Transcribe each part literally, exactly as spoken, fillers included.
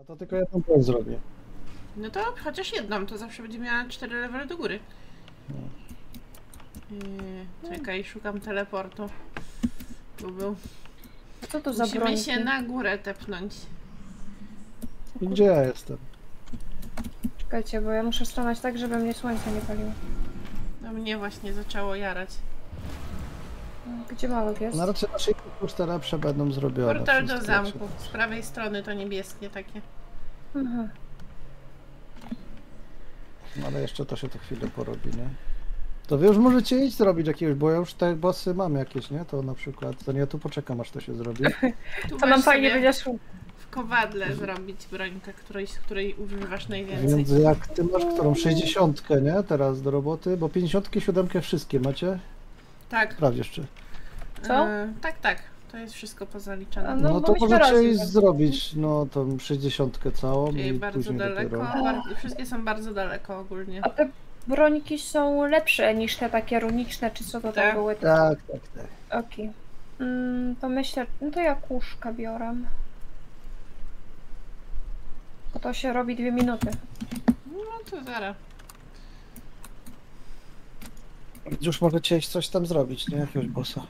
to tylko jedną broń zrobię. No to chociaż jedną, to zawsze będzie miała cztery levely do góry. Yy, czekaj, szukam teleportu. Tu był. Co to za Musimy broń? się na górę tepnąć. Gdzie ja jestem? Czekajcie, bo ja muszę stanąć tak, żeby mnie słońce nie paliło. No mnie właśnie zaczęło jarać. Gdzie małek jest? No raczej nasze już te lepsze będą zrobione. Portal do wszystkie, zamku. Z prawej strony to niebieskie takie. Aha. No ale jeszcze to się to chwilę porobi, nie? To wy już możecie iść zrobić jakiegoś, bo ja już te bossy mam jakieś, nie? To na przykład, to nie, ja tu poczekam aż to się zrobi. Tu To nam masz fajnie sobie będzie szło. w kowadle zrobić brońkę, której, z której używasz najwięcej. Więc jak ty masz którą sześćdziesiątkę, nie? Teraz do roboty, bo pięćdziesiątkę, siódemkę wszystkie macie? Tak. Sprawdź jeszcze. Co? E, tak, tak. To jest wszystko pozaliczane. A No, No, to bo myśmy możecie razem iść tak. zrobić, no tą sześćdziesiątkę całą Czyli i bardzo później daleko. dopiero. Bardzo, wszystkie są bardzo daleko ogólnie. A te broniki są lepsze niż te takie runiczne, czy co to tam Tak. były? Tak, tak, tak. Okej. Mm, to myślę, no to ja kuszka biorę. Bo to się robi dwie minuty. No to zaraz. Już możecie iść coś tam zrobić, nie? Jakiegoś bossa.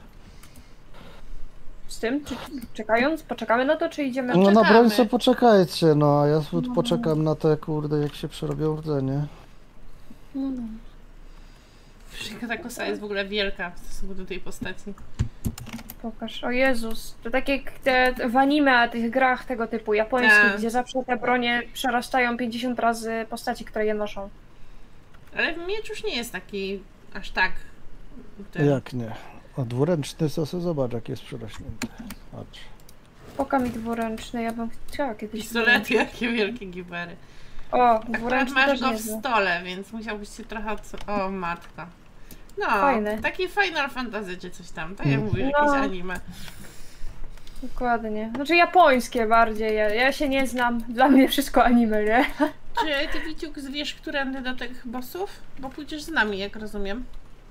Z tym? Czy, czekając? Poczekamy na to, czy idziemy? No na broń Czekamy. sobie poczekajcie, no a ja sobie poczekam na te kurde, jak się przerobią rdzenie. No, no. Ta kosa jest w ogóle wielka w stosunku do tej postaci. Pokaż. O Jezus. To tak jak te w anime, tych grach tego typu japońskich, Tak. gdzie zawsze te bronie przerastają pięćdziesiąt razy postaci, które je noszą. Ale miecz już nie jest taki aż tak. Ten... Jak nie? A dwuręczny sosy, zobacz jak jest przerośnięty. Patrz. Poka mi dwuręczny, ja bym chciała kiedyś. Pistolety, jakie wielkie giwery. O, Akurat dwuręczny masz też go w niezły. stole, więc musiałbyś się trochę od... O, matka. No, Fajny. taki Final Fantasy czy coś tam, tak jak Mm. mówisz, No. jakieś anime. Dokładnie. Znaczy japońskie bardziej. Ja, ja się nie znam. Dla mnie wszystko anime, nie? Czy ty, Wiciuk, zwiesz którędy do tych bossów? Bo pójdziesz z nami, jak rozumiem.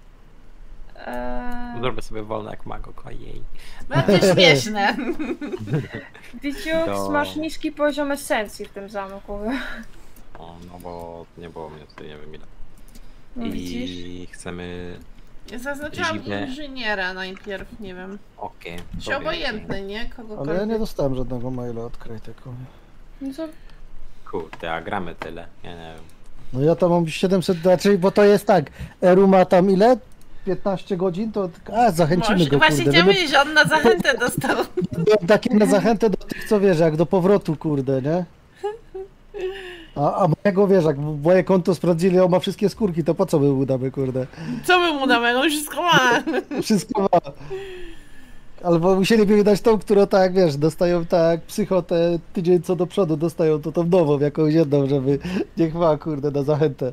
Eee, Zrobię sobie wolne jak Magok, ojej. Będzie śmieszne. Wiciux, To- masz niski poziom esencji w tym zamku. O, no bo nie było mnie tutaj, nie wiem ile. No widzisz? I chcemy... Ja zaznaczyłam Dziwne. inżyniera najpierw, nie wiem. Okej. Czy dobra, obojętny, nie? Ale Kogokolwiek. ja nie dostałem żadnego maila od Krajteku. No co? Kurde, a gramy tyle. Ja nie wiem. No ja tam mam siedemset, znaczy, bo to jest tak, Eru ma tam ile? piętnaście godzin, to a zachęcimy Może, go, właśnie kurde. chciałam żeby- powiedzieć, że on na zachętę dostał. Byłem taki na zachętę do tych, co wiesz, jak do powrotu, kurde, nie? A, a mojego wiesz, jak moje konto sprawdzili, on ma wszystkie skórki, to po co my mu damy, kurde? Co my mu damy? No wszystko ma. Wszystko ma. Albo musieliby mi dać tą, którą tak, wiesz, dostają tak psycho te tydzień co do przodu, dostają to tą nową, jakąś jedną, żeby niech ma, kurde, na zachętę.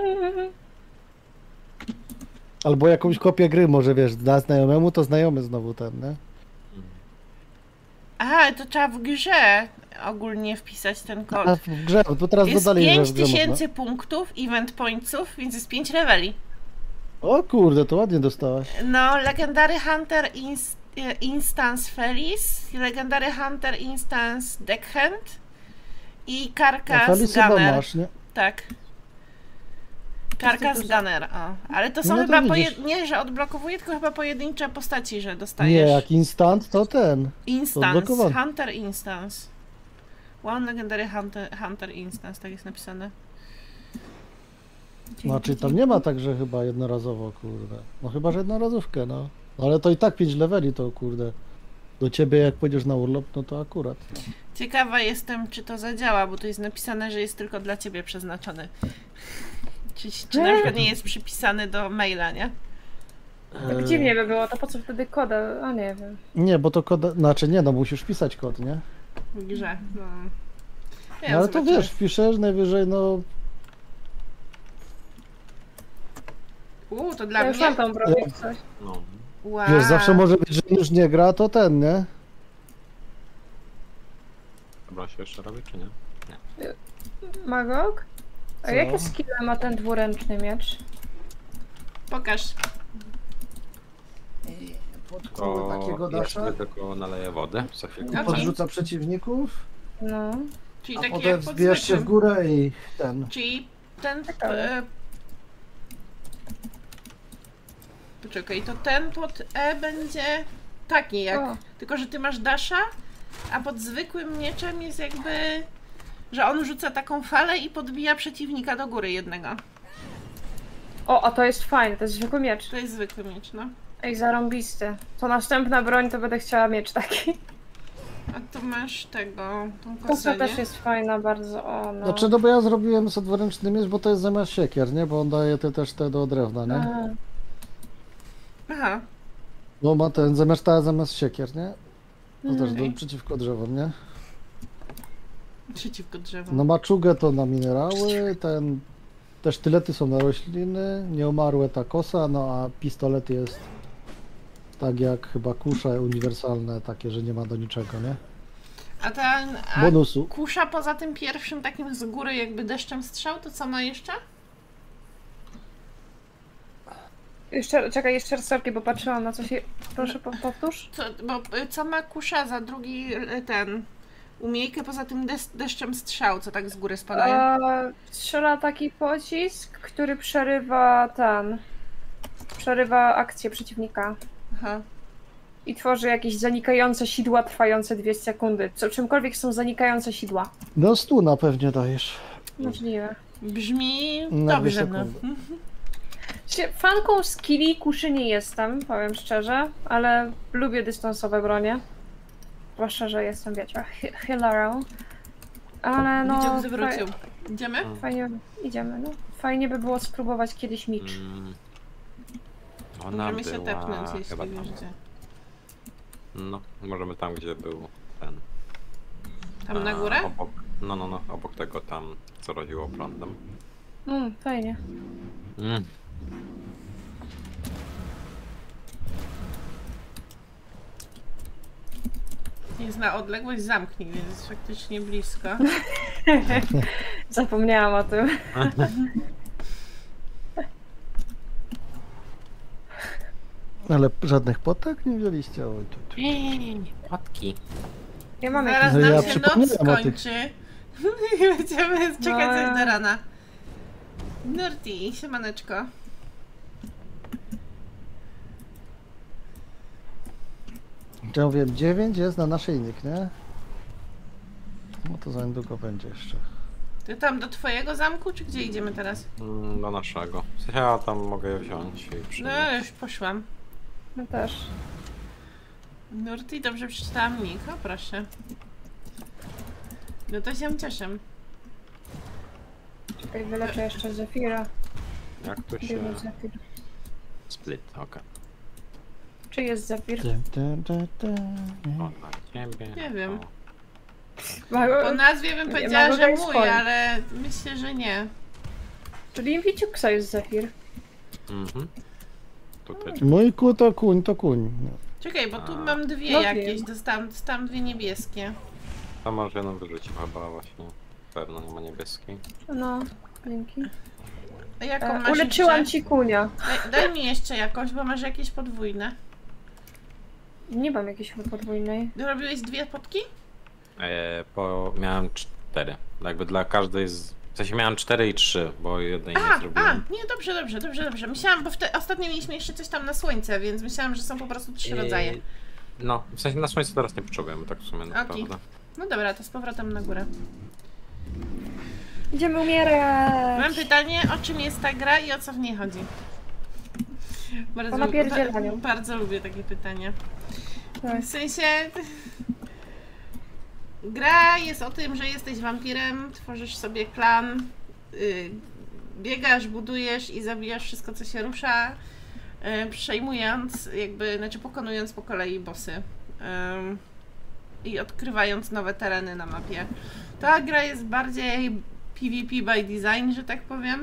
Albo jakąś kopię gry może, wiesz, dla znajomemu, to znajomy znowu ten, nie? Aha, to trzeba w grze ogólnie wpisać ten A kod. w grze, bo teraz Jest dodali, że pięć w grze można. tysięcy punktów, event pointsów, więc jest pięć leveli. O kurde, to ładnie dostałaś. No, Legendary Hunter Inst Instance Felis, Legendary Hunter Instance Deckhand i A Carcass Felis chyba Gunner. masz, nie? Tak. Carcass Gunner, o. Ale to są No to chyba widzisz. poje... nie, że odblokowuje, tylko chyba pojedyncze postaci, że dostajesz. Nie, jak instant, to ten. Instance, odblokowany. Hunter Instance. One Legendary Hunter, Hunter Instance, tak jest napisane. Znaczy tam nie ma tak, że chyba jednorazowo, kurde. No chyba, że jednorazówkę, no. Ale to i tak pięć leveli to, kurde. Do ciebie jak pójdziesz na urlop, no to akurat. No. Ciekawa jestem, czy to zadziała, bo tu jest napisane, że jest tylko dla ciebie przeznaczony. Czy, czy na przykład nie jest przypisany do maila, nie? Tak dziwnie by było, to po co wtedy koda? A nie wiem. Nie, bo to kod, znaczy nie, no musisz wpisać kod, nie? W grze. No. Nie, No, ale to zobaczymy. wiesz, wpiszesz najwyżej, no... Uuu, to dla Ja już mnie? mam tą broń jak coś. No. Wow. Wiesz, zawsze może być, że już nie gra, to ten, nie? Dobra, się jeszcze robi, czy nie? Magok? A Co? jakie skille ma ten dwuręczny miecz? Pokaż. Pod koło To takiego ja dasza. sobie tylko naleję wodę, co chwilkę. Okej. Podrzuca przeciwników. No. Czyli A taki potem jak pod wzbierz się w zwykłym. górę i ten. Czyli ten... Ciekawe. E... Poczekaj, to ten pod E będzie taki jak... O. Tylko, że ty masz dasha, a pod zwykłym mieczem jest jakby... Że on rzuca taką falę i podbija przeciwnika do góry jednego. O, a to jest fajne, to jest zwykły miecz. To jest zwykły miecz, no. Ej, zarąbisty. To następna broń, to będę chciała miecz taki. A tu masz tego, tą Kosa kosę, też nie? jest fajna bardzo, o no. Znaczy, no bo ja zrobiłem sobie dwuręczny miecz, bo to jest zamiast siekier, nie? Bo on daje te też te do drewna, nie? A, Aha. Bo ma ten zamiast ta zamiast siekier, nie? To też Okej. do, przeciwko drzewom, nie? Przeciwko drzewu. No maczugę to na minerały, ten... Te sztylety są na rośliny, nieumarłe ta kosa, no a pistolet jest tak jak chyba kusze uniwersalne, takie, że nie ma do niczego, nie? A ten... A Bonusu. kusza poza tym pierwszym takim z góry jakby deszczem strzał, to co ma jeszcze? jeszcze, czekaj, jeszcze raz sorki, bo patrzyłam na coś. Proszę, po, powtórz. Co, bo y, co ma kusza za drugi y, ten... Umiejkę poza tym des, deszczem strzał, co tak z góry spadają? E, strzela taki pocisk, który przerywa ten... Przerywa akcję przeciwnika. Aha. I tworzy jakieś zanikające sidła trwające dwie sekundy. Co, czymkolwiek są zanikające sidła. No stuna pewnie dajesz. Możliwe. Brzmi Na dwie dobrze, no. sekundy. Się- Fanką skilli kuszy nie jestem, powiem szczerze, ale lubię dystansowe bronie. Zwłaszcza, że jestem, wiecie, he- healerą. Ale no... Widział, zwrócił. Idziemy? fa- Fajnie, idziemy, no. Fajnie by było spróbować kiedyś micz. Mm. Ona Możemy się była tepnąć, jeśli chyba wiesz tam. gdzie. No, możemy tam, gdzie był ten. Tam na a, górę? Obok, no, no, no, obok tego tam, co rodziło prądem. Mm, fajnie. Mm. Jest na odległość, zamknij, więc jest faktycznie blisko. Zapomniałam o tym. Ale żadnych potek nie wzięliście? Oj, tu, tu. Płatki. Ja mam Zaraz No nam ja się noc przypomniałem o tych- skończy. I będziemy czekać No. aż do rana. Nurti, siemaneczko. Ja wiem, dziewięć jest na naszyjnik, nie? No to za niedługo będzie jeszcze. Ty tam do twojego zamku, czy gdzie idziemy teraz? Mm, do naszego. W sensie ja tam mogę je wziąć i No przynieść. już poszłam. No też. Nurti, dobrze przeczytałam nick, o proszę. No to się cieszę. Czekaj, wyleczę jeszcze Zefira. Jak to Gdzie się... był Zefir? Split, okej. Czy jest Zefir? Dun, dun, dun, dun. O, dla ciebie. Nie wiem. Ma- Po nazwie bym Nie, powiedziała, mogę że dać mój, swoim. ale myślę, że nie. Czyli Inviciuxa jest Zefir. Mhm. Tutaj. Mój ku to kuń, to kuń. No. Czekaj, bo tu A. mam dwie No jakieś, wiem. dostałam, dostałam dwie niebieskie. To może jedną wyrzucił chyba właśnie. Pewno nie ma niebieskiej. No, dzięki. A jaką E, masz uleczyłam jeszcze? ci kunia. Daj, daj mi jeszcze jakąś, bo masz jakieś podwójne. Nie mam jakiejś chyba podwójnej. Robiłeś dwie potki? E, po... Miałem cztery. Jakby dla każdej z... W sensie miałem cztery i trzy, bo jednej nie A, a, zrobiłem. nie, dobrze, dobrze, dobrze, dobrze. Myślałam, bo wte, ostatnio mieliśmy jeszcze coś tam na słońce, więc myślałam, że są po prostu trzy rodzaje. E, No, w sensie na słońcu teraz nie potrzebujemy, tak w sumie naprawdę. No dobra, to z powrotem na górę. Idziemy Mam umierać! pytanie, o czym jest ta gra i o co w niej chodzi? Bardzo, O napierdzielaniu. bardzo lubię takie pytania. Tak. W sensie... Gra jest o tym, że jesteś wampirem, tworzysz sobie klan, yy, biegasz, budujesz i zabijasz wszystko, co się rusza, yy, przejmując, jakby, znaczy pokonując po kolei bossy yy, i odkrywając nowe tereny na mapie. Ta gra jest bardziej PvP by design, że tak powiem.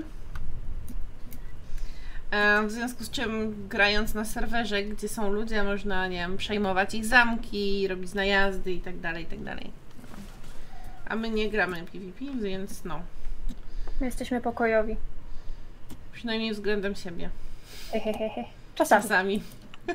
W związku z czym, grając na serwerze, gdzie są ludzie, można, nie wiem, przejmować ich zamki, robić najazdy i tak dalej, i tak dalej. A my nie gramy PvP, więc no, My jesteśmy pokojowi. przynajmniej względem siebie. Hehehe. Czasami. Czasami.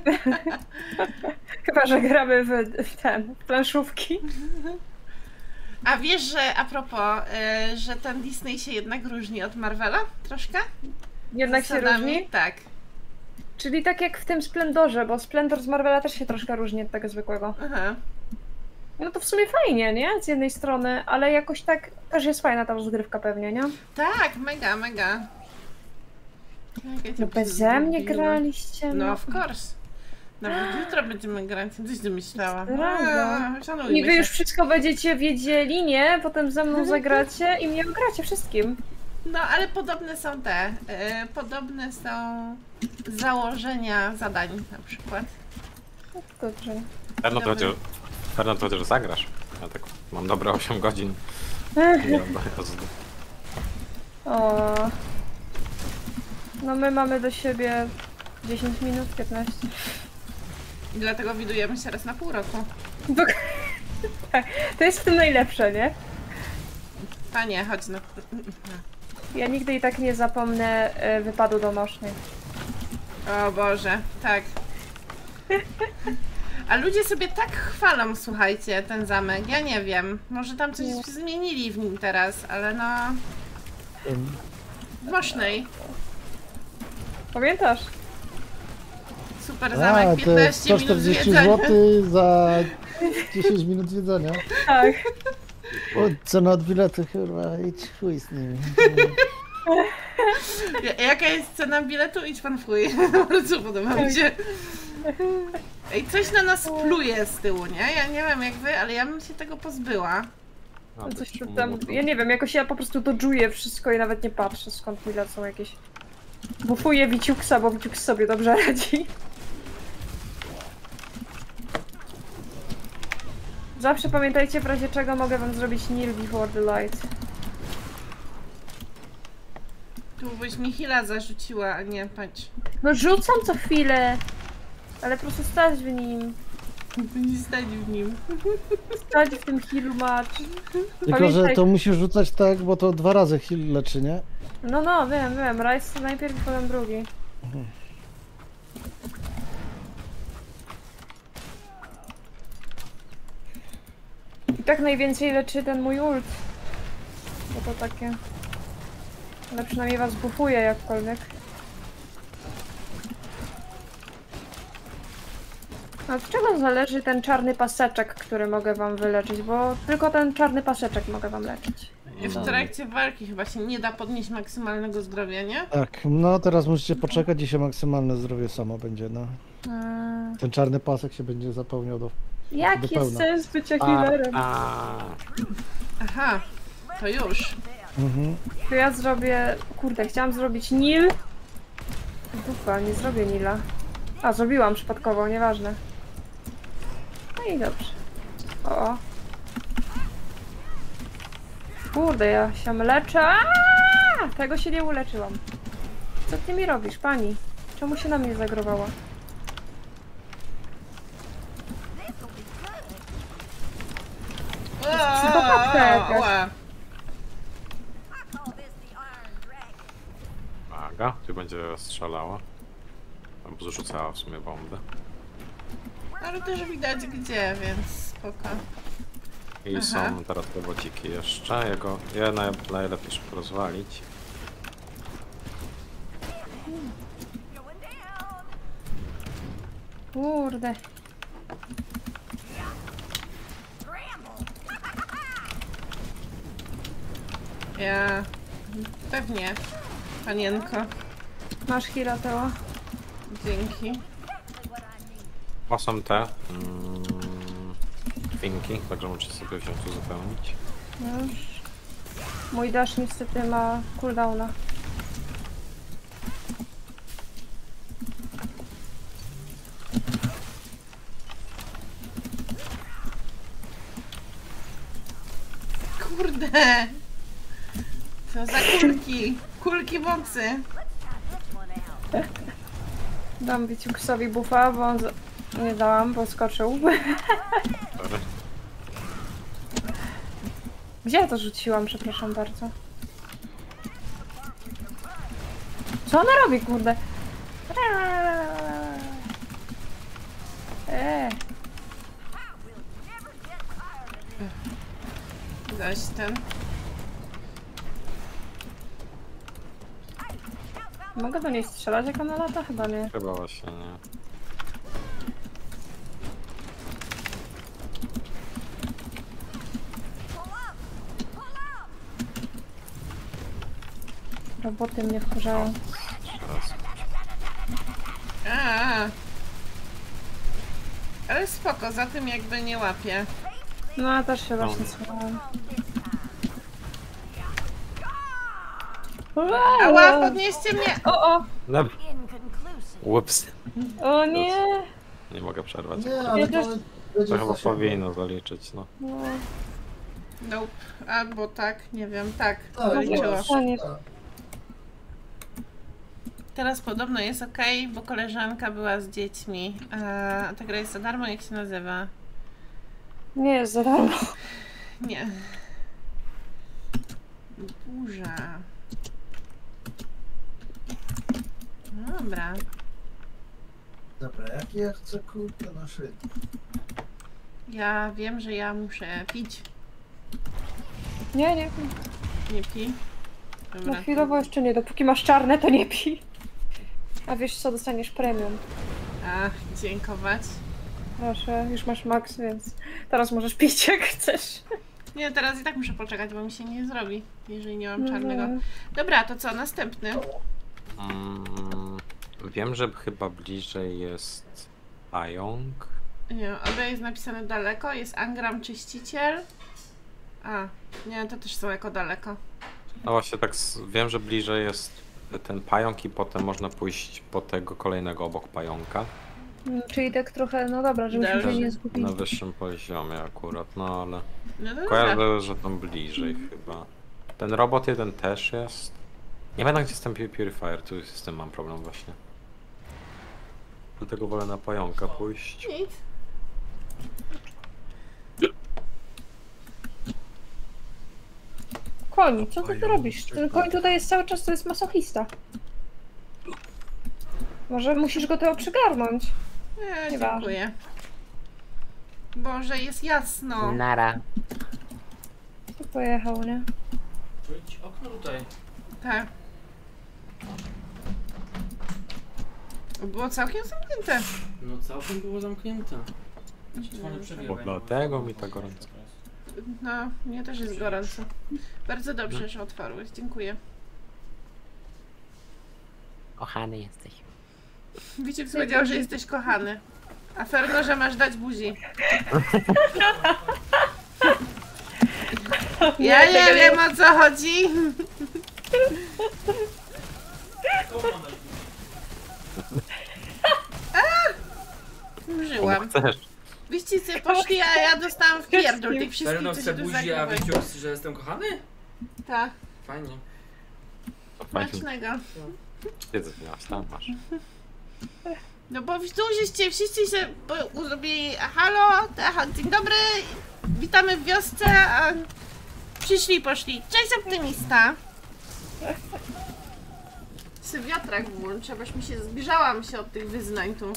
Chyba, że gramy w, w ten, w planszówki. A wiesz, że a propos, y, że ten Disney się jednak różni od Marvela? Troszkę? Jednak się Zasadami? różni? Tak. Czyli tak jak w tym Splendorze, bo Splendor z Marvela też się troszkę różni od tego zwykłego. Aha. No to w sumie fajnie, nie? Z jednej strony, ale jakoś tak też jest fajna ta rozgrywka pewnie, nie? Tak, mega, mega. Jak ja cię No beze mnie zgubiłam. graliście. No of course. Nawet jutro będziemy grać, coś ty myślała. Prawda. A, szanujmy I wy się. już wszystko będziecie wiedzieli, nie? Potem ze mną zagracie i mnie ogracie wszystkim. No, ale podobne są te, y, podobne są założenia zadań na przykład. No to dobrze. Fernand Dobry. chociaż, Fernand chociaż zagrasz. Ja tak mam dobre osiem godzin. Ech, Nie mam dojazdu. o. No my mamy do siebie dziesięć minut, piętnaście. I dlatego widujemy się raz na pół roku. Dok- tak, to jest w tym najlepsze, nie? Panie, chodź na... Ja nigdy i tak nie zapomnę e, wypadu domosznej. O Boże, tak. A ludzie sobie tak chwalą, słuchajcie, ten zamek. Ja nie wiem. Może tam coś Nie. zmienili w nim teraz, ale no... Ym, W Mosznej. Pamiętasz? Super A, zamek, to jest piętnaście sto minut czterdzieści zwiedzania. złotych za dziesięć minut zwiedzania. Tak. O, cena od biletu chyba, idź chuj z nimi. Ja- Jaka jest cena biletu? Idź pan w chuj. Bardzo podoba mi się. Ej, coś na nas pluje z tyłu, nie? Ja nie wiem jak wy, ale ja bym się tego pozbyła. A, No coś tak, tu tam, ja nie wiem, jakoś ja po prostu dodżuję wszystko i nawet nie patrzę, skąd mi lecą jakieś... Bufuję Wiciuksa, bo Wiciuks sobie dobrze radzi. Zawsze pamiętajcie, w razie czego mogę wam zrobić Kneel before the light. Tu byś mi Hila zarzuciła, a nie, patrz. No rzucam co chwilę, ale po prostu stać w nim. Nie stać w nim. Stać w tym healu match. Tylko, że Pamiętaj- to musisz rzucać tak, bo to dwa razy heal leczy, nie? No no, wiem, wiem, Rice najpierw, potem drugi. I tak najwięcej leczy ten mój ult. Bo to takie... Ale przynajmniej was bufuje jakkolwiek. A od czego zależy ten czarny paseczek, który mogę wam wyleczyć? Bo tylko ten czarny paseczek mogę wam leczyć. W trakcie walki chyba się nie da podnieść maksymalnego zdrowia, nie? Tak, no teraz musicie poczekać i się maksymalne zdrowie samo będzie, no. Eee, Ten czarny pasek się będzie zapełniał do... jaki Do jest pełna. sens bycia A, healerem? a, Aha, to już. Mhm. To ja zrobię... Kurde, chciałam zrobić Nil. Dupa, nie zrobię Nila. A, zrobiłam przypadkowo, nieważne. No i dobrze. O, o. Kurde, ja się leczę. Aaaa! Tego się nie uleczyłam. Co ty mi robisz, pani? Czemu się na mnie zagrowała? Psychopatka jakaś. Ła. Aga, ty będzie strzelała. Albo zrzucała w sumie bombę. Ale też widać gdzie, więc spoko. I Aha. są teraz te bociki jeszcze. Jego, je naj, najlepiej szybko rozwalić. Kurde. Ja... Pewnie, panienko. Masz hila Teo? Dzięki. A są te mm, finki, także możecie sobie wziąć uzupełnić. Już. Mój dash niestety ma cooldowna. Kurde! Co za kulki? Kulki mocy. Dam Wiciuksowi buffa, bo on... z- Nie dałam, bo skoczył. Sorry. Gdzie ja to rzuciłam, przepraszam bardzo. Co ona robi, kurde? Eee. Zaś ten. Mogę do niej strzelać jak ona lata? Chyba nie. Chyba właśnie nie. Roboty mnie wkurzają. Teraz. A. Ale spoko, za tym jakby nie łapie. No ja też się właśnie słuchałam. Ała, podnieście mnie! O, o! No. Ups. O nie! Nie mogę przerwać. Nie, ale to też- będzie To chyba zasięgu. powinno zaliczyć, no. No, Nope. Albo tak, nie wiem, tak. Tak, Zaliczyło. masz, Koniec. tak. Teraz podobno jest ok, bo koleżanka była z dziećmi. A ta gra jest za darmo, jak się nazywa? nie jest za darmo. Nie. Burza. No dobra. Dobra, jak ja chcę kurde na szyję. Ja wiem, że ja muszę pić. Nie, nie. Nie pi. No Dobra. chwilowo jeszcze nie. Dopóki masz czarne, to nie pij. A wiesz co, dostaniesz premium. Ach, dziękować. Proszę, już masz max, więc teraz możesz pić jak chcesz. Nie, teraz i tak muszę poczekać, bo mi się nie zrobi, jeżeli nie mam Mhm. czarnego. Dobra, to co? Następny. Mm, wiem, że chyba bliżej jest pająk. Nie, obie jest napisane daleko. Jest Angram Czyściciel. A, nie, to też są jako daleko. No właśnie tak s- wiem, że bliżej jest ten pająk i potem można pójść po tego kolejnego obok pająka. Mm, Czyli tak trochę, no dobra, żebyśmy Dalej. się nie zgubili. Na wyższym poziomie akurat, no ale No to dobra. kojarzę, że tam bliżej chyba. Ten robot jeden też jest. Nie wiem, gdzie jest ten Pu- Purifier, tu z tym mam problem właśnie. Dlatego wolę na pająka pójść. Nic. Koń, co ty tu robisz? Ten koń tutaj jest cały czas, to jest masochista. Może musisz go tego przygarnąć. Nie, Nieważne. dziękuję. Boże, jest jasno. Nara. To pojechał, nie? Czuć okno tutaj. Tak. Było całkiem zamknięte. No całkiem było zamknięte. Czerwony Mm. przebieg. Bo dlatego mi tak gorąco. No, mnie też jest gorąco. Bardzo dobrze, że otwarłeś. Dziękuję. Kochany jesteś. Wiciek powiedział, że jesteś kochany. A Fergo, że masz dać buzi. Ja nie wiem, o co chodzi. Użyłam. Chcesz? Wyście sobie poszli, a ja dostałam w pierdol tych wszystkich, Ferno co chce się tu buzi, a zagrywają. Wiciuk, że jestem kochany? Tak, Fajnie. To fajnie. smacznego. Wiedzę, miałaś tam, masz. No bo tu żeście wszyscy się po- zrobili halo, aha, dzień dobry, witamy w wiosce, a przyszli i poszli. Cześć optymista. Sobie wiatrak włączę, boś mi się zbliżałam się od tych wyznań tu.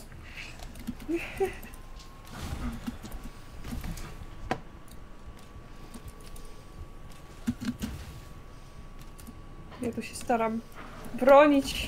Ja tu się staram bronić.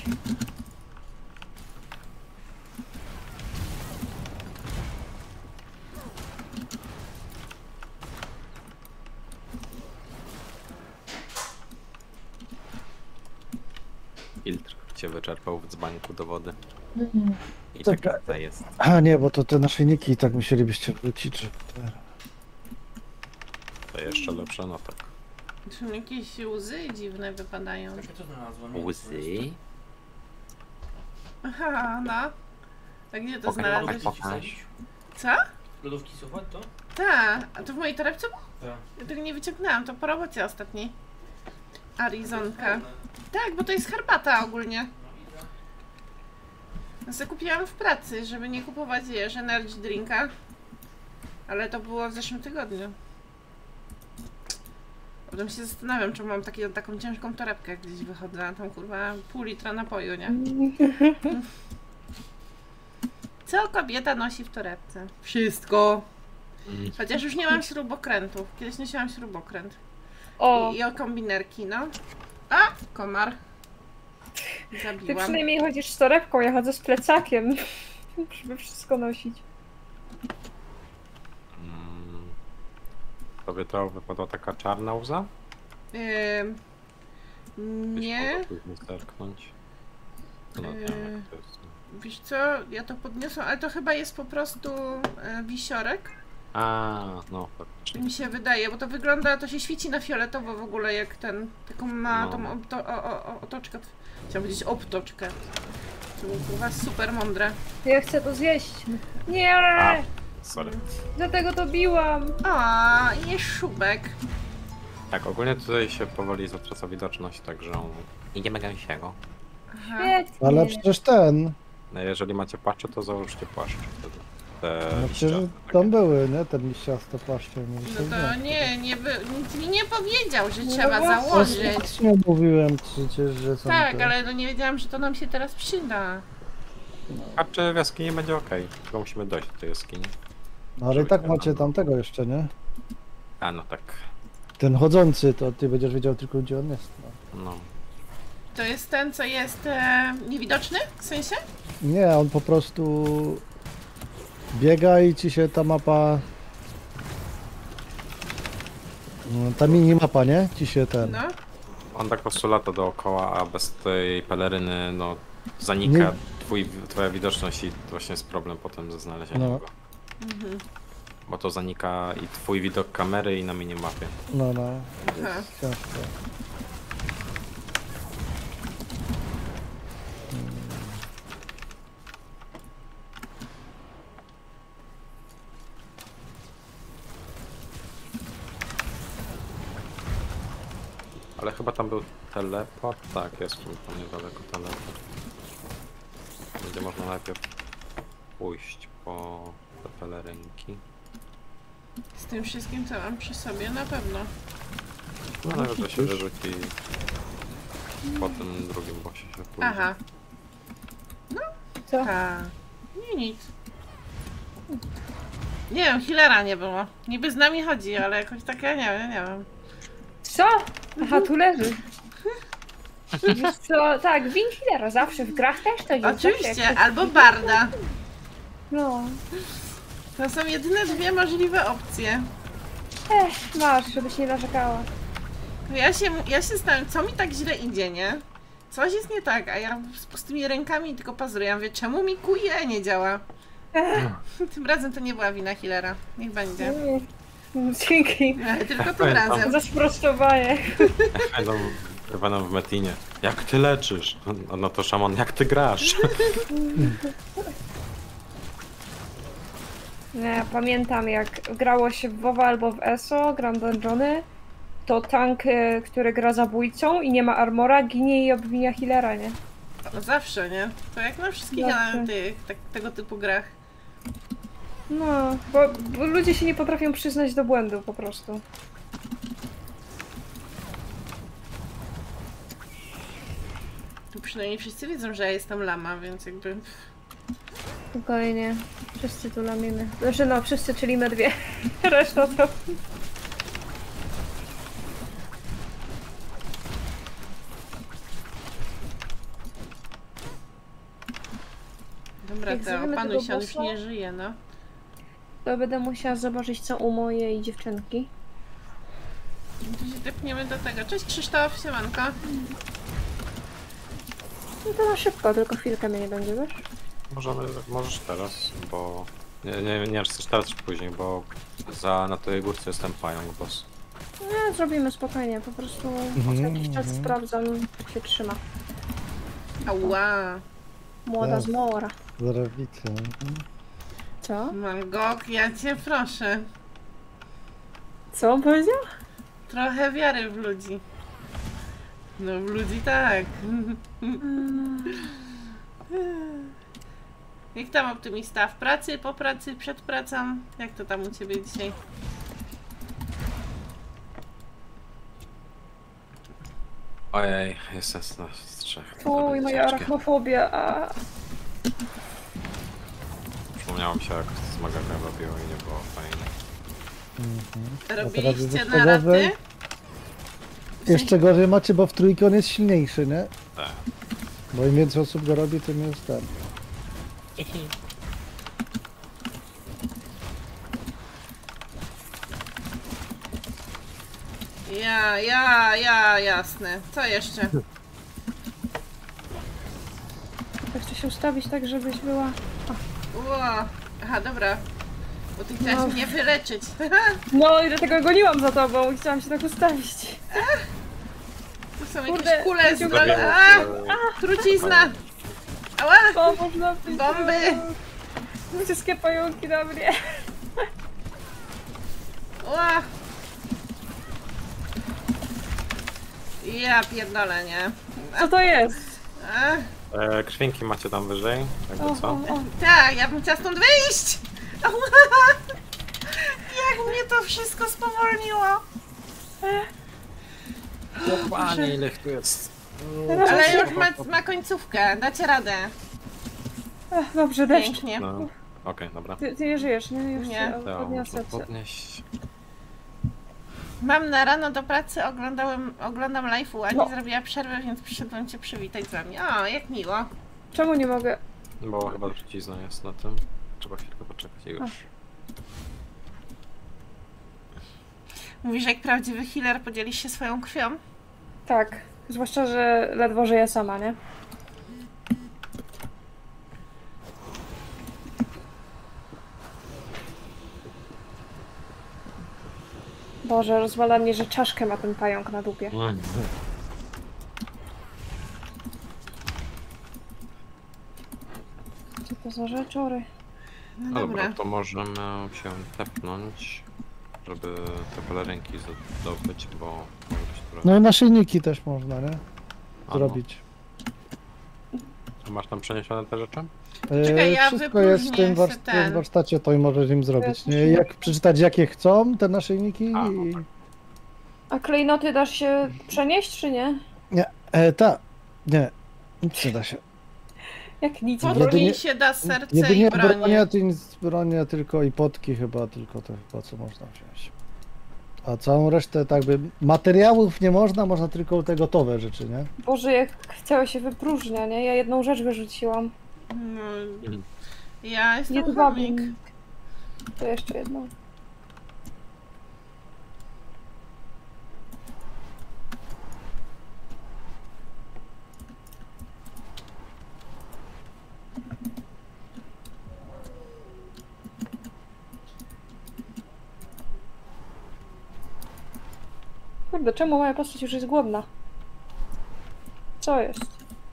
Filtr cię wyczerpał w dzbańku do wody. I Tak. tak to jest. A nie, bo to te naszyjniki i tak musielibyście wrócić, że... To jeszcze lepsze, no tak. Tu jakieś łzy dziwne wypadają. Takie to znalazłem. Łzy? Aha, no. A gdzie to Pokaż, znalazłeś? pokaż, pokaż. Co? Lodówki sufat to? Tak, a to w mojej torebce było? Tak. Ja tego nie wyciągnęłam, to po robocie ostatniej. Arizonka. Tak, bo to jest herbata ogólnie. Ja sobie kupiłam w pracy, żeby nie kupować, wiesz, energy drinka. Ale to było w zeszłym tygodniu. Potem się zastanawiam, czy mam taki, taką ciężką torebkę, jak gdzieś wychodzę, a tam kurwa pół litra napoju, nie? Co kobieta nosi w torebce? Wszystko. Chociaż już nie mam śrubokrętów. Kiedyś nosiłam śrubokręt. O, I, i o kombinerki, no. A! Komar. ty Zabiłam. przynajmniej chodzisz z torebką, ja chodzę z plecakiem, żeby wszystko nosić. Mm. Tobie to wypadła taka czarna łza? Ym, nie. Byś mogła później zerknąć. To nawet nie wiem, jak to jest. Wiesz co, ja to podniosłam, ale to chyba jest po prostu e, wisiorek. A, no faktycznie. Mi się wydaje, bo to wygląda, to się świeci na fioletowo w ogóle jak ten, taką ma No. tą opto, o, o, o, otoczkę, chciałam powiedzieć obtoczkę. To było chyba super mądre. Ja chcę to zjeść. Nie! A, sorry. Dlatego to biłam. A, i jest szubek. Tak, ogólnie tutaj się powoli zatraca widoczność, także idziemy gęsiego. Aha. Świetnie. Ale przecież ten, No jeżeli macie płaszcze, to założcie płaszcze wtedy. Te no przecież liściaste tam takie. były, nie? Te liściaste płaszcze. No to nie, nie by, nikt mi nie powiedział, że trzeba właśnie. założyć. Właśnie mówiłem przecież, że są Tak, te... ale no nie wiedziałam, że to nam się teraz przyda. A czy w jaskini będzie ok? Tylko musimy dojść do tej jaskini. No ale i tak macie tamtego jeszcze, nie? A no tak. Ten chodzący, to ty będziesz wiedział tylko gdzie on jest. No. No. To jest ten, co jest e, niewidoczny? W sensie? Nie, on po prostu biega i ci się ta mapa... No, ta minimapa, nie? Ci się ten... No. On tak po prostu lata dookoła, a bez tej peleryny no zanika Nie. twój, twoja widoczność i to właśnie jest problem potem ze znalezieniem No. go. Mhm. Bo to zanika i twój widok kamery i na minimapie. No, no. Aha. Jest ciężko. Ale chyba tam był teleport? Tak, jest tam niedaleko teleport. Będzie można najpierw pójść po te pelerynki. Z tym wszystkim, co mam przy sobie, na pewno. No nawet to się wyrzuci po tym drugim bossie się pójdzie. Aha. Co? A, nie nic. Nie wiem, healera nie było. Niby z nami chodzi, ale jakoś tak ja nie wiem, nie wiem. Co? Aha, tu leży. Wiesz co? Tak, win healera zawsze w grach też to jest. Oczywiście, zawsze jak- albo barda. No. To są jedyne dwie możliwe opcje. Ech, masz, żebyś nie narzekała. Ja się, ja się zastanawiam, co mi tak źle idzie, nie? Coś jest nie tak, a ja z pustymi rękami tylko pazuję. Ja mówię, czemu mi Q E nie działa? Tym razem to nie była wina healera. Niech będzie. Mm, Dzięki Ale tylko tym Pamiętam. razem. za sprostowanie. Będą chyba nam w Metinie. Jak ty leczysz? No, no to szamon, jak ty grasz? Nie, pamiętam jak grało się w WoWa albo w E S O, Grand Dungeony, to tank, y, który gra zabójcą i nie ma armora, ginie i obwinia healera, nie? No zawsze, nie? To jak na wszystkich Zawsze. na tych, tak, tego typu grach. No, bo, bo ludzie się nie potrafią przyznać do błędu po prostu. Tu przynajmniej wszyscy wiedzą, że ja jestem lama, więc jakby... Spokojnie, wszyscy tu lamimy. Znaczy no, wszyscy, czyli my dwie. Reszta to... Dobra, Jak to zrobimy opanuj tego się, on już bossa? nie żyje, no. To będę musiała zobaczyć co u mojej dziewczynki. To się tepniemy do tego. Cześć Krzysztof, siemanko. No to na szybko, tylko chwilkę mnie nie będzie, wiesz? Możemy, możesz teraz, bo... Nie, nie, nie wiem, czy chcesz teraz czy później, bo za, na tej górce jestem pająk boss. Nie, zrobimy spokojnie, po prostu co jakiś czas sprawdzam, jak się trzyma. Ała. Młoda Tak. zmora. Zarobicie. Co? Mangok, ja cię proszę. Co on powiedział? Trochę wiary w ludzi. No w ludzi tak. Jak tam optymista? W pracy, po pracy, przed pracą? Jak to tam u ciebie dzisiaj? Ojej, jest nas na trzech. to Uj, będzie moja ciężkie. arachnofobia. A... Przypomniało mi się, jak z Magaka robiło i nie było fajnie. Mhm. A teraz Robiliście jest na jeszcze raty? gorzej. Jeszcze gorzej macie, bo w trójkę on jest silniejszy, nie? Tak. Bo im więcej osób go robi, tym jest ten. Ja, ja, ja, jasne. Co jeszcze? Chcę się ustawić tak, żebyś była... Ło. Aha, dobra. Bo ty chciałaś No. mnie wyleczyć. No i dlatego goniłam za tobą i chciałam się tak ustawić. Tu są Kurde, jakieś kule z wyciągnęłam. A, trucizna! Ała! O, można być. Bomby! Wszystkie pająki na mnie. Ła! Ja pierdolę, nie? Co to jest? A, E, krwinki macie tam wyżej, jakby O, co? o, o. tak, ja bym chciała stąd wyjść! Ała! Jak mnie to wszystko spowolniło! No panie, ile tu jest? Ale już ma, ma końcówkę, dacie radę. Ech, dobrze, deszcz. Pięknie. No, okej, dobra. Ty, ty nie żyjesz, nie? Już Nie. cię To podniosę. można podnieść. Mam na rano do pracy, oglądałem, oglądam live'u, Ani No. zrobiła przerwę, więc przyszedłem cię przywitać z wami. O, jak miło. Czemu nie mogę? Bo chyba trucizna jest na tym. Trzeba chwilkę poczekać i już. Mówisz, że jak prawdziwy healer podzielisz się swoją krwią? Tak. Zwłaszcza, że ledwo żyję sama, nie? Boże, rozwala mnie, że czaszkę ma ten pająk na dupie. Mm. Co to za rzeczory? No No dobra, dobra. to możemy się tepnąć, żeby te pelerynki zdobyć, bo może być trochę... No i naszyjniki też można, nie? A no. Zrobić. A masz tam przeniesione te rzeczy? E, Czekaj, ja Wszystko jest w wypróżnię tym se warst- ten. warsztacie, to i możesz im zrobić. Nie? muszę- Jak przeczytać jakie chcą te naszyjniki A, no i... tak. A klejnoty dasz się przenieść, czy nie? E, ta, nie, nic nie da się. Jak nic. Po Jedynie- broni się da serce Jedynie i bronię. bronie, to nic, bronie tylko i potki chyba, tylko to chyba co można wziąć. A całą resztę tak by materiałów nie można, można tylko te gotowe rzeczy, nie? Boże, jak chciała się wypróżnia, nie? Ja jedną rzecz wyrzuciłam. No, Mhm. ja jestem Jedwabnik. chomik. To jeszcze jedną. Kurde, czemu moja postać już jest głodna? Co jest?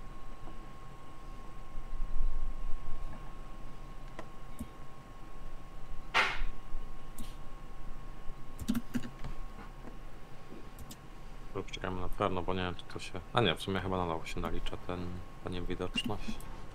Lub czekamy na pewno, bo nie wiem czy to się... A nie, w sumie chyba na nowo się nalicza ten, ta niewidoczność.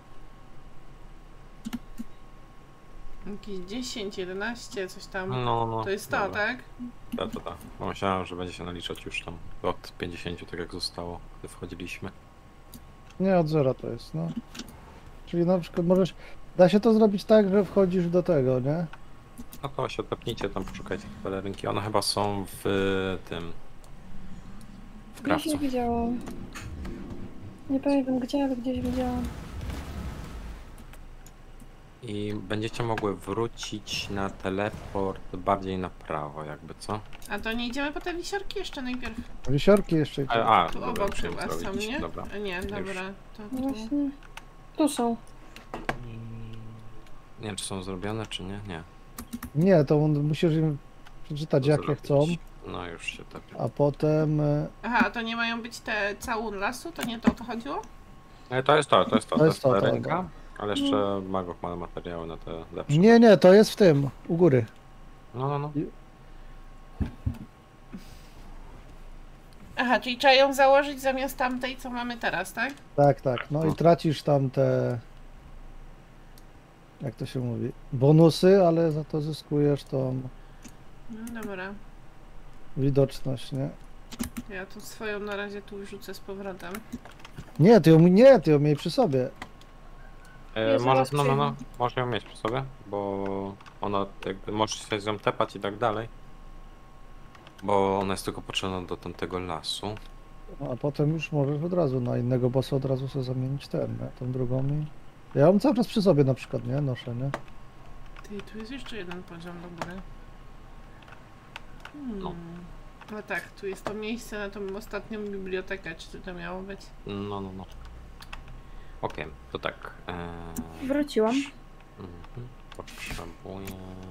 Jakieś dziesięć, jedenaście, coś tam. No, no. To jest to, dobra. tak? Tak, tak, tak. Bo myślałem, że będzie się naliczać już tam od pięćdziesięciu, tak jak zostało, gdy wchodziliśmy. Nie, od zera to jest, no. Czyli na przykład możesz, da się to zrobić tak, że wchodzisz do tego, nie? No to się tepnijcie tam, poszukajcie te pelerynki. One chyba są w tym... w Gdzieś nie krawcu. widziałam. Nie pamiętam gdzie, ale gdzieś widziałam. I będziecie mogły wrócić na teleport bardziej na prawo, jakby, co? A to nie idziemy po te wisiorki jeszcze najpierw? Wisiorki jeszcze. i A, a Tu dobra, obok musiałem chyba są, zrobić. nie? Dobra. A nie, dobra. To No tu. właśnie. Tu są. Nie wiem, czy są zrobione, czy nie? Nie. Nie, to on- musisz im przeczytać To jakie zrobić. chcą, No już się tepię. a potem... e, Aha, a to nie mają być te całun lasu? To nie to o to chodziło? Ale to jest to, to jest to, To to jest jest to, to, pelerynka. to. Ale jeszcze magów ma materiały na te lepsze. Nie, nie, to jest w tym, u góry. No, no, no. Aha, czyli trzeba ją założyć zamiast tamtej, co mamy teraz, tak? Tak, tak. No i tracisz tam te... Jak to się mówi? Bonusy, ale za to zyskujesz tą No dobra. widoczność, nie? Ja tu swoją na razie tu wrzucę z powrotem. Nie, ty ją, nie, ty ją miej przy sobie. E, Ja może, zaraz no, no, no, przyjmę. można ją mieć przy sobie, bo ona, jakby, możesz się z nią tepać i tak dalej. Bo ona jest tylko potrzebna do tamtego lasu. A potem już możesz od razu na innego bossa od razu sobie zamienić ten, nie? Tą drugą i... Ja ją cały czas przy sobie na przykład, nie? Noszę, nie? Ty, tu jest jeszcze jeden poziom do góry. Hmm. No. No tak, tu jest to miejsce na tą ostatnią bibliotekę, czy to, to miało być? No, no, no. Okej, to tak. Eee, Wróciłam. mhm, potrzebuję...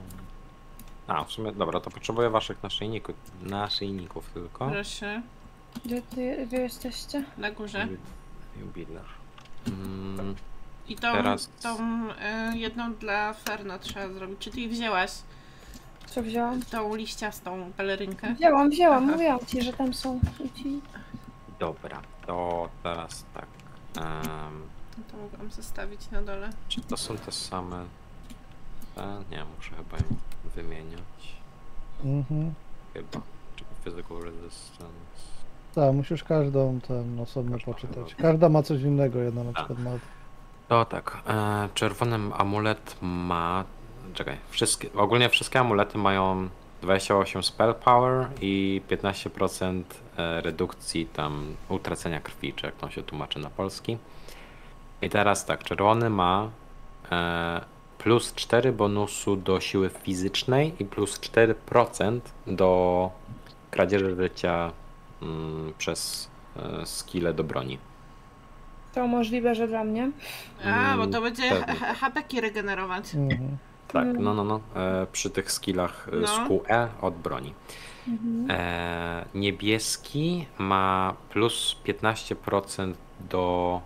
A, w sumie, dobra, to potrzebuję waszych naszyjników, naszyjników tylko. Proszę, Gdzie ty, wy jesteście? na górze. Jubiler. Mm, I tą, Teraz- tą e, jedną dla Ferna trzeba zrobić. Czy ty jej wzięłaś? Co wzięłam? Tą liściastą pelerynkę? Wzięłam, wzięłam. Aha. Mówiłam ci, że tam są. I ci... dobra, to teraz tak. Em, No to mogłam zostawić na dole. czy to są te same... E, nie, muszę chyba ją wymieniać. Mhm. Chyba. Czyli physical resistance. Tak, musisz każdą ten osobno Każda poczytać. chyba. Każda ma coś innego, jedna na Tak. przykład ma... To tak, e, czerwony amulet ma... Czekaj, wszystkie, ogólnie wszystkie amulety mają dwadzieścia osiem spell power i piętnaście procent e, redukcji tam utracenia krwi, czy jak to się tłumaczy na polski. I teraz tak, czerwony ma e, plus cztery bonusu do siły fizycznej i plus cztery procent do kradzieży życia mm, przez e, skille do broni. To możliwe, że dla mnie. A, bo to będzie pewnie. H P regenerować. Mhm. Tak, Mm. no, no, no. E, przy tych skillach e, No. z Q E od broni. Mhm. E, niebieski ma plus piętnaście procent do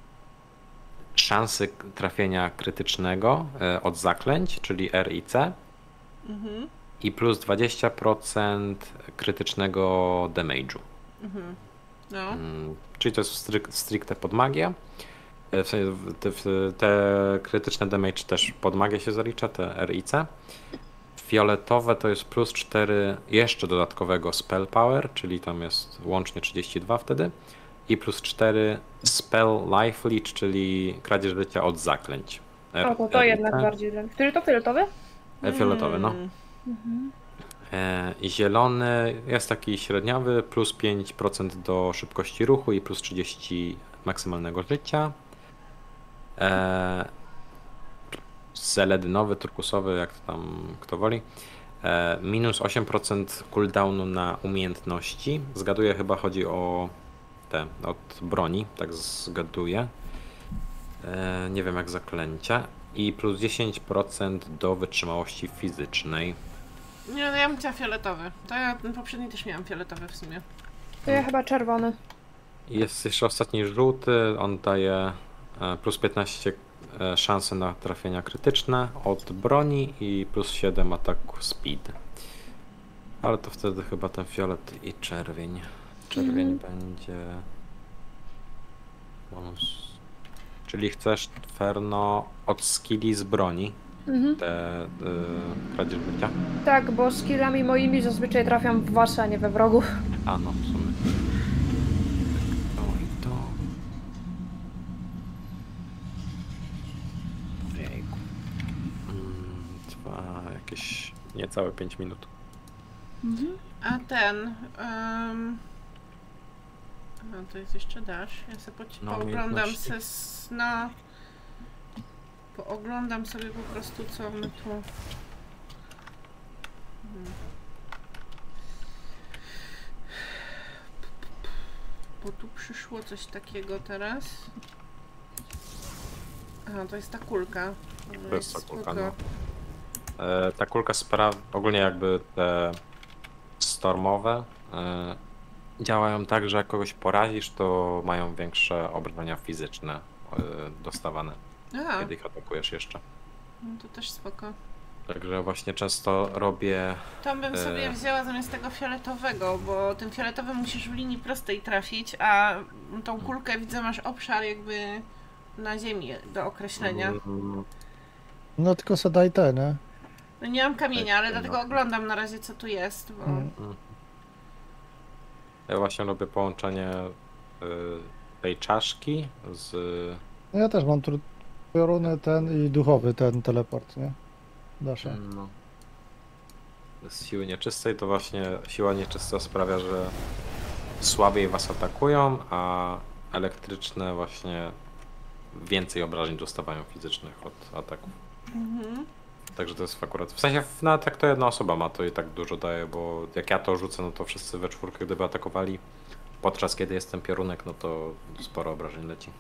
szansy k- trafienia krytycznego e, od zaklęć, czyli R i C, Mhm. i plus dwadzieścia procent krytycznego damage'u. Mhm. No. Mm, czyli to jest stryk, stricte pod magię. E, W sensie w- te, w- te krytyczne damage też pod magię się zalicza, te R i C. Fioletowe to jest plus cztery jeszcze dodatkowego spell power, czyli tam jest łącznie trzydzieści dwa wtedy. I plus cztery spell life leech, czyli kradzież życia od zaklęć. R- O, to to R i C. jednak bardziej dla mnie. Który to fioletowy? E, Fioletowy, no. Mm. Mhm. E, i zielony jest taki średniowy, plus pięć procent do szybkości ruchu i plus trzydzieści maksymalnego życia. E, Seledynowy, turkusowy, jak to tam kto woli. E, minus osiem procent cooldownu na umiejętności. Zgaduję, chyba chodzi o te od broni, tak zgaduję. E, nie wiem jak zaklęcia. I plus dziesięć procent do wytrzymałości fizycznej. Nie, no ja bym chciała fioletowy. To ja ten poprzedni też miałam fioletowy w sumie. To ja chyba czerwony. Jest jeszcze ostatni żółty, on daje e, plus piętnaście e, szanse na trafienia krytyczne od broni i plus siedem ataku speed. Ale to wtedy chyba ten fiolet i czerwień. Czerwień Mhm. będzie bonus. Czyli chcesz, Ferno, od skilli z broni Mhm. te y, kradzież życia? Tak, bo skillami moimi zazwyczaj trafiam w was, a nie we wrogów. A no, w sumie. To i to. Ojejku. Mm, trwa jakieś niecałe pięć minut. A ten... Um... No to jest jeszcze dash. Ja sobie poci- No, pooglądam umiejętności. se s- no... Pooglądam sobie po prostu co my tu... Hmm. Bo tu przyszło coś takiego teraz. Aha, to jest ta kulka. To jest ta kulka, spoko. no. E, ta kulka sprawia, ogólnie jakby te stormowe e, działają tak, że jak kogoś porazisz, to mają większe obrażenia fizyczne e, dostawane, A, kiedy ich atakujesz jeszcze. no to też spoko. Także właśnie często robię... To bym sobie E. wzięła zamiast tego fioletowego, bo tym fioletowym musisz w linii prostej trafić, a tą kulkę widzę masz obszar jakby na ziemi do określenia. Mm, No tylko se daj te, nie? No nie mam kamienia, ale No. dlatego oglądam na razie co tu jest, bo... Mm. Ja właśnie lubię połączenie y, tej czaszki z... No ja też mam tu piorunny ten i duchowy ten teleport, nie? Dasza. No. z siły nieczystej, to właśnie siła nieczysta sprawia, że słabiej was atakują, a elektryczne właśnie więcej obrażeń dostawają fizycznych od ataków. Mhm. Także to jest akurat, w sensie nawet jak to jedna osoba ma, to i tak dużo daje, bo jak ja to rzucę, no to wszyscy we czwórkę gdyby atakowali, podczas kiedy jest ten piorunek, no to sporo obrażeń leci.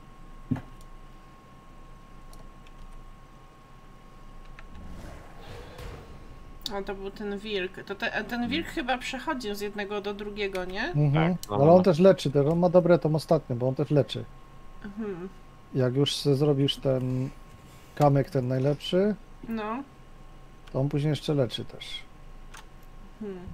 O, to był ten wilk. To te, a ten wilk chyba przechodził z jednego do drugiego, nie? Mhm. Tak, no. Ale on też leczy, też on ma dobre tą ostatnią, bo on też leczy. Mhm. Jak już sobie zrobisz ten kamyk ten najlepszy, No. to on później jeszcze leczy też. Hmm.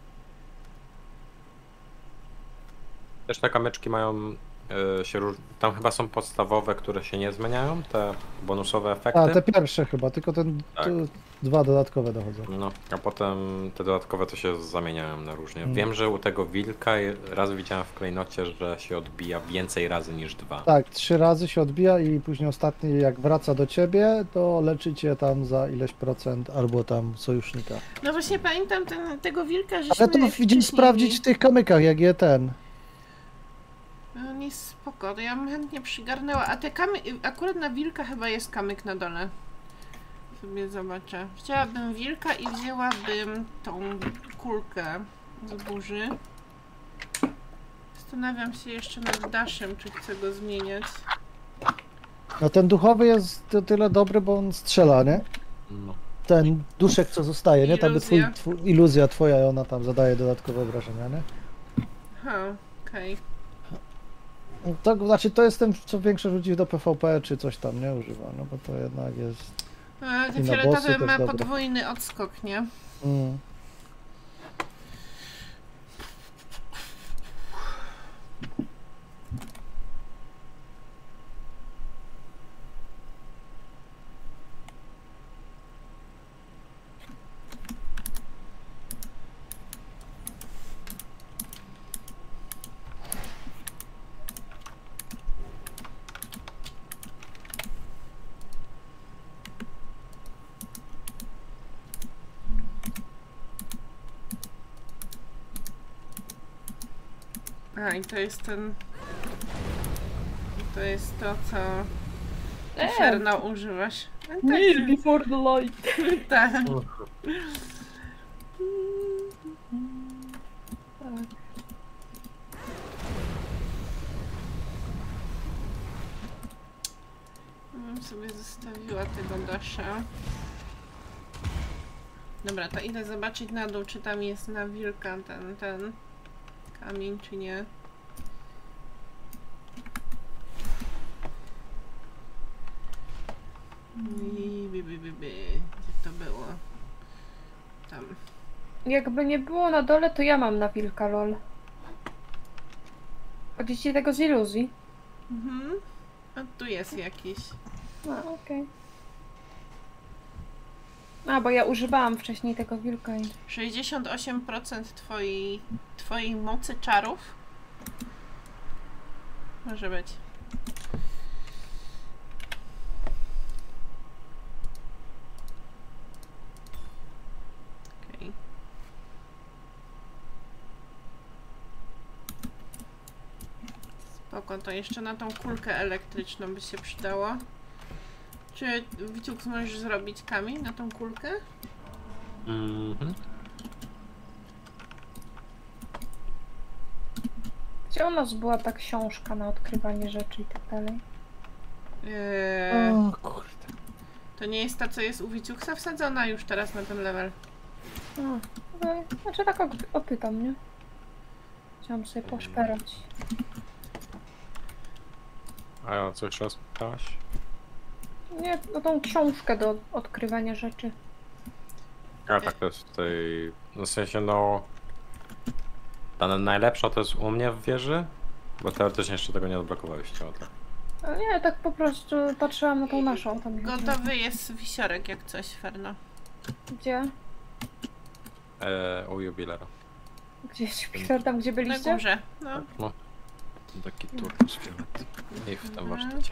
Też te kamyczki mają y, się róż... Tam chyba są podstawowe, które się nie zmieniają, te bonusowe efekty. A, te pierwsze chyba, tylko ten Tak. tu, dwa dodatkowe dochodzą. No, a potem te dodatkowe to się zamieniają na różnie. Mm. Wiem, że u tego wilka je- raz widziałem w klejnocie, że się odbija więcej razy niż dwa. Tak, trzy razy się odbija i później ostatni jak wraca do ciebie, to leczy cię tam za ileś procent albo tam sojusznika. No właśnie pamiętam ten, tego wilka, żeśmy Ale to widzisz wcześniej sprawdzić mieli. w tych kamykach, jak je ten. No nie spoko, to ja bym chętnie przygarnęła. A te kamy... Akurat na wilka chyba jest kamyk na dole. Sobie zobaczę. Chciałabym wilka i wzięłabym tą kulkę z burzy. Zastanawiam się jeszcze nad daszem, czy chcę go zmieniać. No ten duchowy jest o tyle dobry, bo on strzela, nie? No. Ten duszek co zostaje, nie? Tam by twój, Iluzja. twój, iluzja twoja i ona tam zadaje dodatkowe obrażenia, nie? Ha, okej. To znaczy to jest ten, co większość ludzi do P V P czy coś tam nie używa, no bo to jednak jest... Okay. I Ten na fioletowy bossy też ma dobre. podwójny odskok, nie? Mm. A, i to jest ten... To jest to, co... Eee. Inferno używasz. A, tak, Kneel before the light. tak. Bym sobie zostawiła tego dasza. Dobra, to idę zobaczyć na dół, czy tam jest na wilka ten, ten kamień, czy nie. I bi, bi, bi, bi. Gdzie to było? Tam. Jakby nie było na dole, to ja mam na wilka, lol. Chodzicie tego z iluzji? Mhm. A tu jest jakiś. A, okej. A, bo ja używałam wcześniej tego wilka i... sześćdziesiąt osiem procent twojej, twojej mocy czarów. Może być. Okej. Spoko, to jeszcze na tą kulkę elektryczną by się przydało. Czy Wiciuk możesz zrobić kamień na tą kulkę? Mhm. Gdzie u nas była ta książka na odkrywanie rzeczy i tak dalej? Eee, O kurde. to nie jest ta, co jest u Wiciuksa wsadzona już teraz na ten level. A, okej. Znaczy tak op- opytam, nie? Chciałam sobie poszperać. A ja coś raz pytałaś? Nie, no tą książkę do odkrywania rzeczy. A tak, to jest tutaj, no w sensie no, ta najlepsza to jest u mnie w wieży, bo teoretycznie jeszcze tego nie odblokowaliście, o tak. Ale nie, tak po prostu patrzyłam na tą naszą. Tam mi chodziło. Gotowy jest wisiorek jak coś, Ferno. Gdzie? E, u jubilera. Gdzie jest Jupiter? Tam gdzie Na byliście? górze. No. No. Taki turkus fiolet. I w tym warsztacie.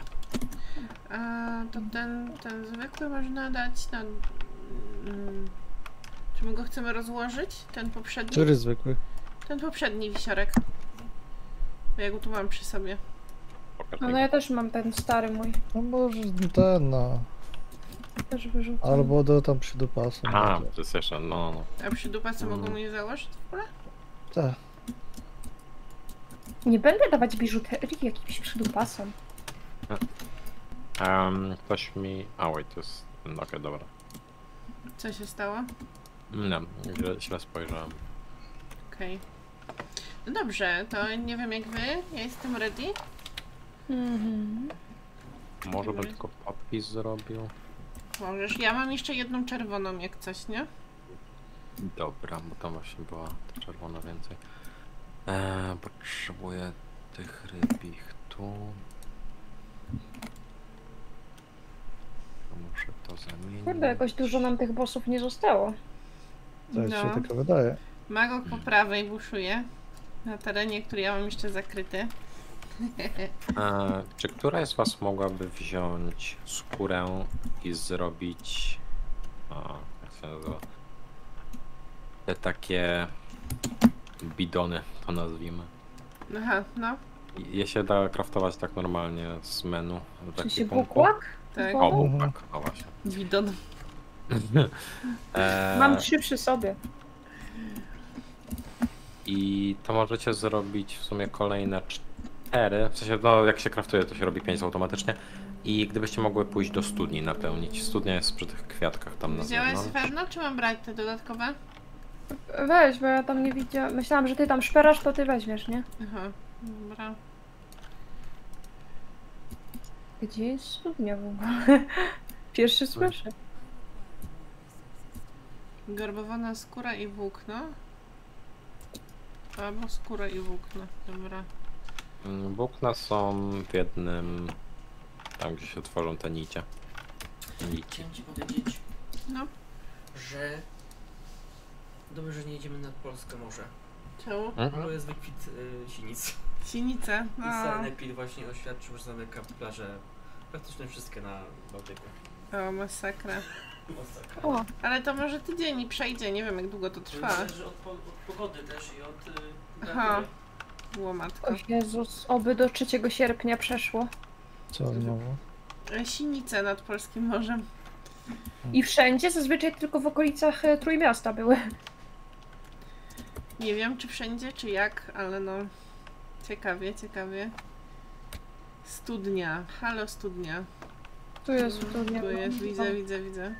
A to ten, ten zwykły można dać na... mm, Czy my go chcemy rozłożyć? Ten poprzedni? Który zwykły? Ten poprzedni wisiorek. Bo ja go tu mam przy sobie. Pokaż No, mi no go. ja też mam ten stary mój. No może ten, no. Też wyrzucam. Albo do tam przy dupasu. A, to jest jeszcze, no, no. A przy dupasy Mm. mogą mnie założyć w ogóle? Tak. Nie będę dawać biżuterii jakimś przydupasom. Um, ktoś mi... A, wait, to jest... no, Okej, dobra. Co się stało? Nie, źle, źle spojrzałem. Okej. No dobrze, to nie wiem jak wy. Ja jestem ready. Mhm. Może bym tylko podpis zrobił. Możesz. Ja mam jeszcze jedną czerwoną jak coś, nie? Dobra, bo tam właśnie była ta czerwona więcej. Eee, potrzebuję tych rybich tu. To muszę to zamienić. Kurde, jakoś dużo nam tych bossów nie zostało. To jest się No. tylko wydaje. Magok po prawej buszuje. Na terenie, który ja mam jeszcze zakryty. Eee, czy któraś z was mogłaby wziąć skórę i zrobić... A, jak się nazywa? Te takie bidony, to nazwijmy. Aha, no. I- Je się da craftować tak normalnie z menu. w Czy się ekwipunku. bukłak? Tak. O, Wodą? tak, o właśnie. Widon. Eee, Mam trzy przy sobie. I to możecie zrobić w sumie kolejne cztery. W sensie, no jak się craftuje, to się robi pięć automatycznie. I gdybyście mogły pójść do studni napełnić. Studnia jest przy tych kwiatkach tam na Widziałeś zewnątrz. Ferno, czy mam brać te dodatkowe? Weź, bo ja tam nie widziałam. Myślałam, że ty tam szperasz, to ty weźmiesz, nie? Aha, dobra. Gdzie jest studnia w ogóle? Pierwszy słyszę. Garbowana skóra i włókno. Albo skóra i włókno, dobra. Mm, Włókna są w jednym... Tam, gdzie się tworzą te nicie. Nici. Chciałem ci powiedzieć, No, że dobrze, że nie jedziemy nad polskie morze. czemu? Bo Mhm. jest wykwit y, sinic. Sinica. I No. Sanepid właśnie oświadczył, że zamyka plaże praktycznie wszystkie na Bałtyku. O, masakra. Masakra. O, Ale to może tydzień i przejdzie, nie wiem jak długo to To trwa. zależy od, po, od pogody też i od y, Aha. temperatury. Łomatko. o Jezus, oby do trzeciego sierpnia przeszło. Co znowu? E, Sinice nad Polskim Morzem. I wszędzie, zazwyczaj tylko w okolicach e, Trójmiasta były. Nie wiem czy wszędzie, czy jak, ale no... Ciekawie, ciekawie. Studnia. Halo studnia. Tu jest studnia. Tu jest, widzę, widzę, widzę.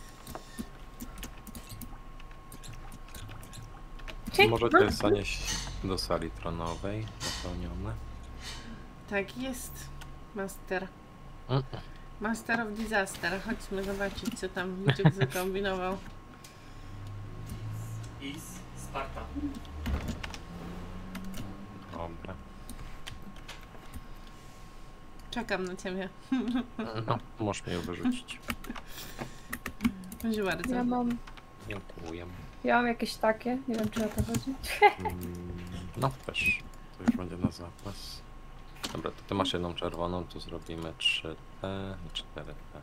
Cie- Możecie zanieść do sali tronowej napełnione. Tak jest. Master. Mm. Master of Disaster. Chodźmy zobaczyć co tam Wiciuk zakombinował. I z Sparta. Dobra. Czekam na ciebie. No, możesz mnie ją wyrzucić. Proszę bardzo. Ja mam, Dziękuję. ja mam jakieś takie, nie wiem czy o to chodzi. Mm, No też. To już będzie na zapas. Dobra, to ty masz jedną czerwoną, tu zrobimy trzy te i cztery te.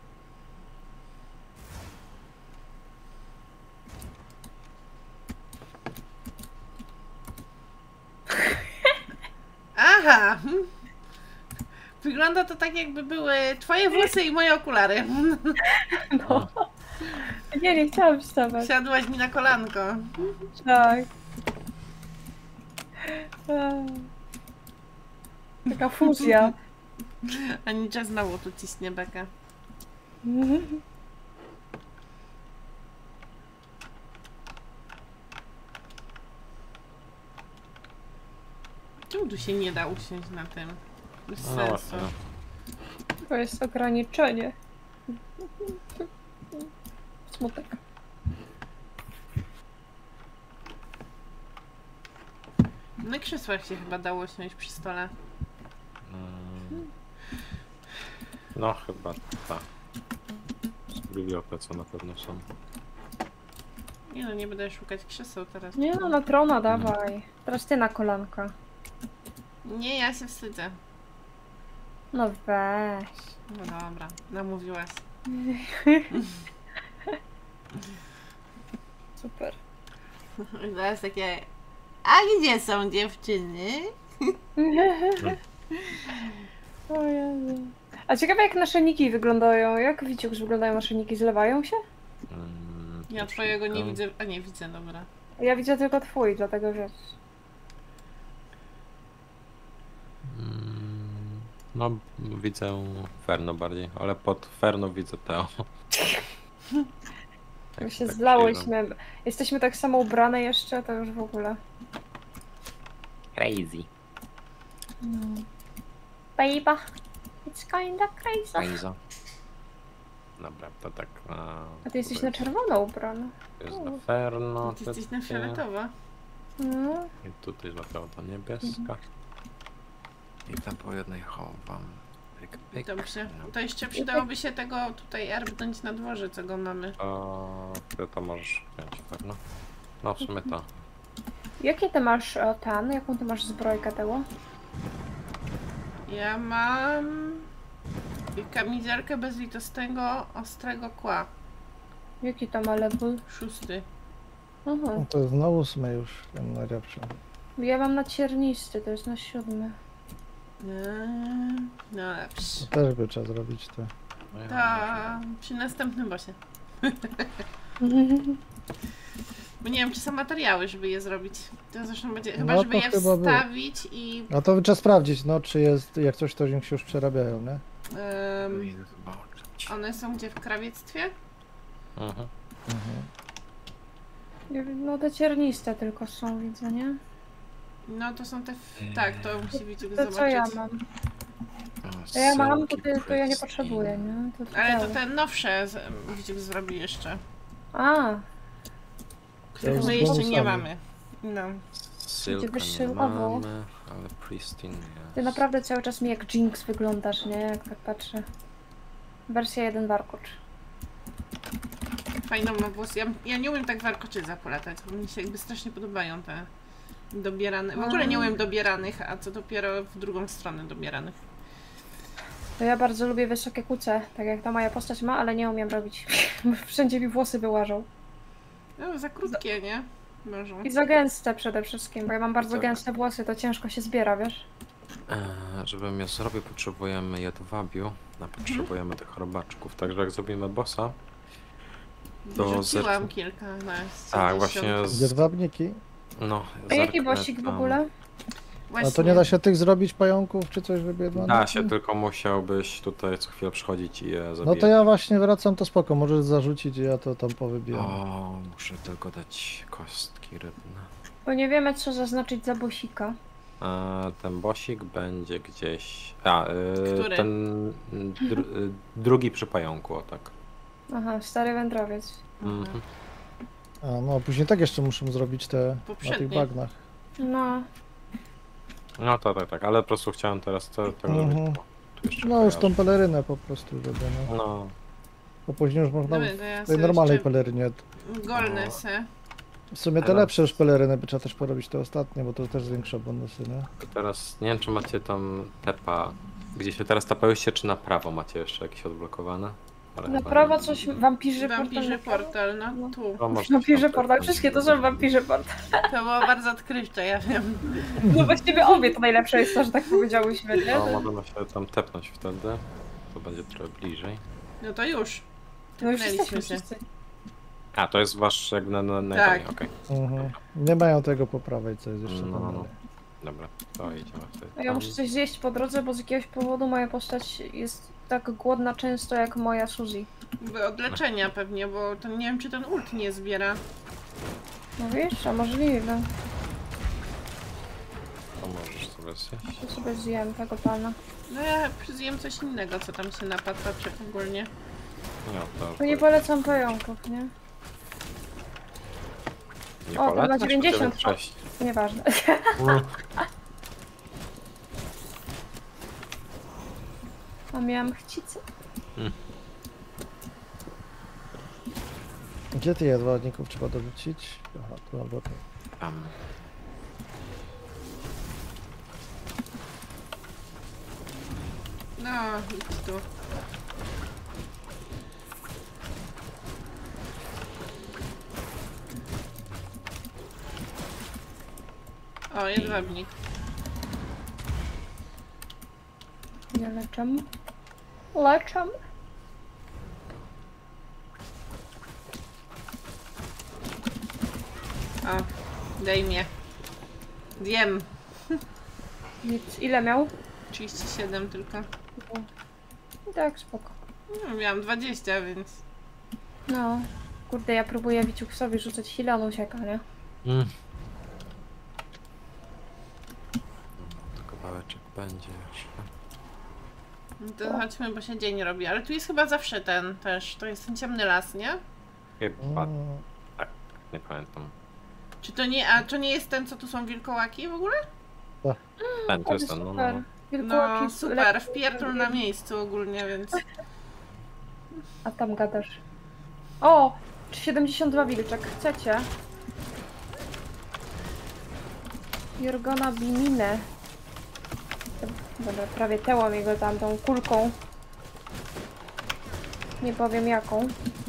Aha! hm. Wygląda to tak jakby były twoje włosy i moje okulary. No. Nie, nie chciałam wstawać. Siadłaś mi na kolanko. Tak. Eee. Taka fuzja. Anicza znowu tu ciśnie bekę. Czemu tu się nie da usiąść na tym? Bez No sensu. właśnie. To jest ograniczenie. Smutek. Na krzesłach się chyba dało siąść przy stole. Mm. No chyba tak. Z bibliotece na pewno są. Nie no, nie będę szukać krzeseł teraz. Nie no, na trona dawaj. Teraz ty na kolanka. Nie, ja się wstydzę. No weź. No dobra, namówiłaś. Super. I teraz takie, a gdzie są dziewczyny? O Jezu. A ciekawe jak naszyjniki wyglądają. Jak Wiciuk wyglądają naszyjniki? Zlewają się? Mm, Ja już twojego nie widzę. widzę, a nie widzę, dobra. Ja widzę tylko twój, dlatego wiesz. Mm, No, widzę Ferno bardziej, ale pod Ferno widzę Teo. My się tak zlałyśmy. Jesteśmy tak samo ubrane jeszcze, to już w ogóle. Crazy. No. Baby, it's kinda crazy. Crazy. Dobra, to tak. A, A ty jesteś tutaj na czerwono ubrana. jest na Ferno. Ty jesteś ty- na fioletowa. No. I tutaj złapiała ta niebieska. I tam po jednej chowam. Pyk, pyk. Dobrze. No. To jeszcze przydałoby się tego tutaj erbnąć na dworze, co go mamy. To ty to możesz wziąć Ferno. No w sumie to. Jakie ty masz o, tan? Jaką ty masz zbrojkę tego? Ja mam kamizelkę bezlitosnego, ostrego kła. Jaki to ma level? Szósty. Aha. No to jest na ósmy już, ten najlepszy. Ja mam na ciernisty, to jest na siódmy. Eee, No To dobrze. też by trzeba zrobić te. No ja To przy następnym bosie. Bo nie wiem, czy są materiały, żeby je zrobić. To zresztą będzie, chyba No żeby to je chyba było. wstawić i... A to trzeba sprawdzić, no czy jest, jak coś to się już przerabiają, nie? em, Idę zobaczyć. one są gdzie? W krawiectwie? Mhm. Mhm. Nie wiem, no te cierniste tylko są, widzę, nie? No to są te... f- Tak, to musi być To zobaczyć. co ja mam? O, To ja mam, to, Silky ty, to ja nie Pristine. potrzebuję, nie? To, to Ale to dałem. te nowsze z- Wiciuk zrobi jeszcze. A, Których już my jeszcze nie bonusami. mamy. No. Silka nie wyższy mamy, owoc. ale Pristine jest. ty naprawdę cały czas mi jak Jinx wyglądasz, nie? Jak tak patrzę. Wersja jeden warkocz. Fajną ma włos. Ja, ja nie umiem tak warkoczy zapolatać, bo mi się jakby strasznie podobają te dobierane. W ogóle nie umiem dobieranych, a co dopiero w drugą stronę dobieranych. To ja bardzo lubię wysokie kuce, tak jak ta moja postać ma, ale nie umiem robić. Wszędzie mi włosy wyłażą. No, za krótkie, nie? Może. I za gęste przede wszystkim, bo ja mam bardzo Tak. gęste włosy, to ciężko się zbiera, wiesz? Eee, żebym je zrobił, potrzebujemy jedwabiu, a potrzebujemy tych robaczków. Także jak zrobimy bossa, to Rzuciłam zerknę- kilkanaście. Tak, właśnie z... Jedwabniki. No, A jaki zerknę bosik w tam. ogóle? A to nie da się tych zrobić pająków czy coś, żeby jedwabniki? Da się, tylko musiałbyś tutaj co chwilę przychodzić i je zabijać. No to ja właśnie wracam, to spoko, możesz zarzucić i ja to tam powybijam. O, muszę tylko dać kostki rybne. Bo nie wiemy co zaznaczyć za bosika. A ten bosik będzie gdzieś... A, yy, Który? ten dr, y, drugi przy pająku, o tak. Aha, stary wędrowiec. Mhm. A no, a później tak jeszcze muszę zrobić te na tych Poprzednie. bagnach. No, No to tak, tak, ale po prostu chciałem teraz to, tego Mhm. zrobić. bo tu jeszcze No już tą kojarzę. pelerynę po prostu robię, no. No, Bo później już można Dobra, to ja w tej sobie normalnej jeszcze pelerynie. golnę se. W sumie te Teraz- lepsze już peleryny by trzeba też porobić te ostatnie, bo to też zwiększa bonusy, nie? to teraz nie wiem czy macie tam tepa, gdzie się teraz tapałyście, czy na prawo macie jeszcze jakieś odblokowane? Ale na chyba prawo nie. coś, wampirzy portal. Wampirzy na prawo? portal, no No. tu. To może Wampirzy tam portal, tak- wszystkie to są wampirzy portal. To było bardzo odkrywcze, ja wiem. No właściwie obie to najlepsze jest to, że tak powiedziałyśmy, nie? No, możemy się tam tepnąć wtedy. To będzie trochę bliżej. No to już. No już Tepnęliśmy jesteśmy się. wszyscy. A, to jest wasz jak na, na, na Tak. okej. Mhm. Nie mają tego po prawej, co jest jeszcze No, tam no. dalej. Dobra, to idziemy wtedy. A ja tam. muszę coś zjeść po drodze, bo z jakiegoś powodu moja postać jest tak głodna często jak moja Suzy. Jakby od leczenia pewnie, bo to nie wiem, czy ten ult nie zbiera. No wiesz, a możliwe. To możesz sobie zjeść. To sobie zjem tego pana. No ja zjem coś innego, co tam się napatrzy ogólnie. No, to To nie polecam pająków, nie? nie O, to ma polecasz? dziewięćdziesiąt. Sześć. Nieważne. No, A miałam chcicę. Gdzie ty jedwabników trzeba dorzucić? Aha, tu albo tu. tam. No, idź tu. O, jedwabnik. Ja leczę. Leczę. O, daj mnie. Wiem. Nic. Ile miał? trzydzieści siedem tylko. I tak, spoko. No, miałam dwadzieścia, więc... No. Kurde, ja próbuję Wiciuksowi rzucać heal'a, on ucieka, nie? Mm. To kawałeczek będzie jeszcze. No to chodźmy, bo się dzień robi. Ale tu jest chyba zawsze ten też. To jest ten ciemny las, nie? Chyba Mm, tak, nie pamiętam. Czy to nie... A to nie jest ten, co tu są wilkołaki w ogóle? Ten, to Ale jest ten, no, no. super. no. Wilkołaki No są super, lepsze. wpierdol na miejscu ogólnie, więc... A tam gadasz. O! siedemdziesiąt dwa wilczek. Chcecie? Jorgona Biminę. Dobra, prawie tełam jego tam tą kulką. Nie powiem jaką.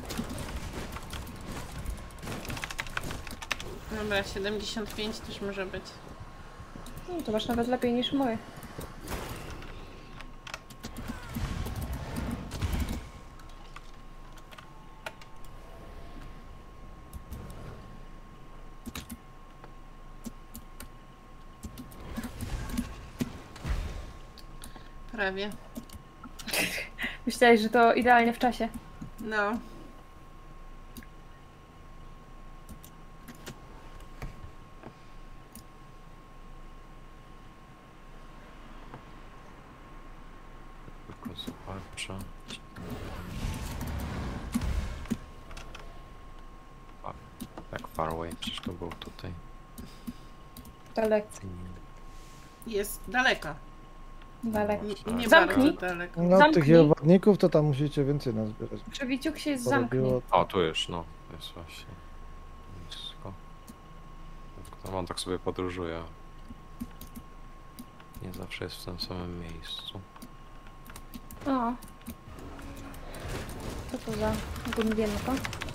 Dobra, siedemdziesiąt pięć też może być. No, to masz nawet lepiej niż mój. Prawie. Myślałeś, że to idealnie w czasie. No. Tylko zobaczę. A, tak far away, przecież to było tutaj. Daleko. Jest daleko. Daleko. I nie Zamknij. bardzo daleko. No Zamknij. tych jedwabników to tam musicie więcej nazbierać. Czy Wiciuk się Bo zamknie? robiło- O, tu już, no. Jest właśnie. Blisko. Tylko on tak sobie podróżuje. Nie zawsze jest w tym samym miejscu. O. Co to za gumbienko?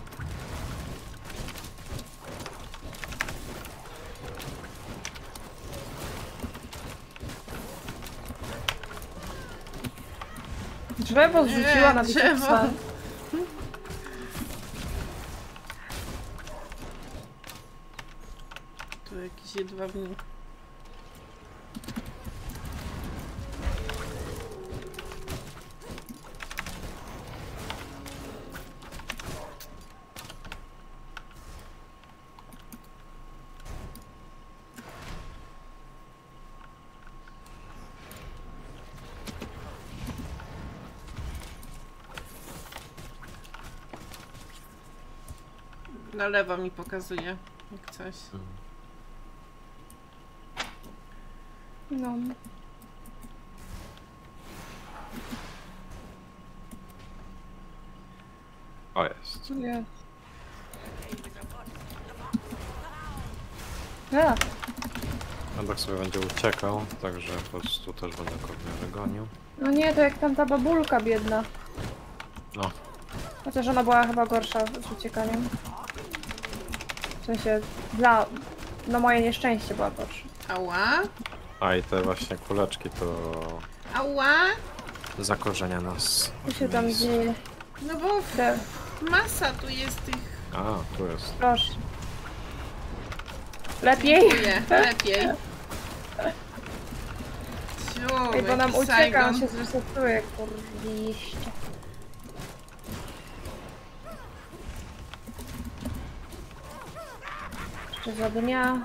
Drzewo zrzuciła na Nie, drzewo. Wiciuksa. Tu jakiś jedwabnik. Na lewo mi pokazuje, jak coś. No. O, jest. Nie. A, On tak sobie będzie uciekał, także po prostu też będę go w miarę gonił. no nie, to jak tam ta babulka biedna. No. Chociaż ona była chyba gorsza z uciekaniem. W sensie, dla... No moje nieszczęście była gorsza. Ała? A i te właśnie kuleczki to Ała? zakorzenia nas. Co się tam miejscu. dzieje? No bo Te, masa tu jest tych... A, tu jest. proszę. Lepiej? Dziękuję, lepiej. Ciu, Ej, bo nam jaki ucieka, on Saigon. się zresetuje, kurwiście. Jeszcze za dnia.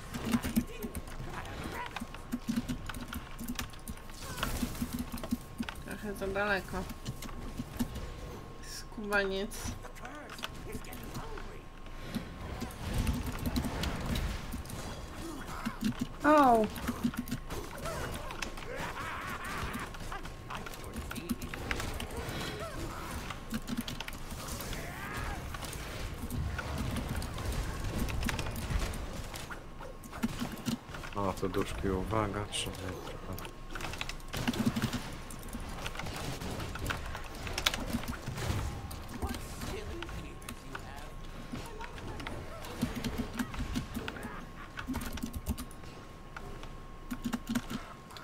Trochę za daleko. Skubaniec. O, O, te duszki, uwaga, trzeba je trochę.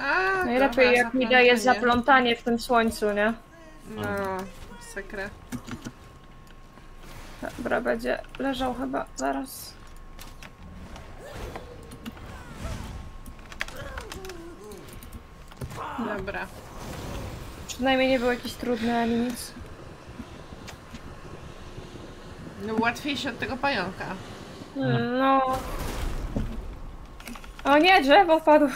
A, Najlepiej dobra, jak mi daje zaplątanie. zaplątanie w tym słońcu, nie? No, sekre. Dobra, będzie leżał chyba zaraz. Dobra. Przynajmniej nie był jakiś trudny ani nic. No łatwiejszy od tego pająka. Hmm, no. O nie, drzewo padło.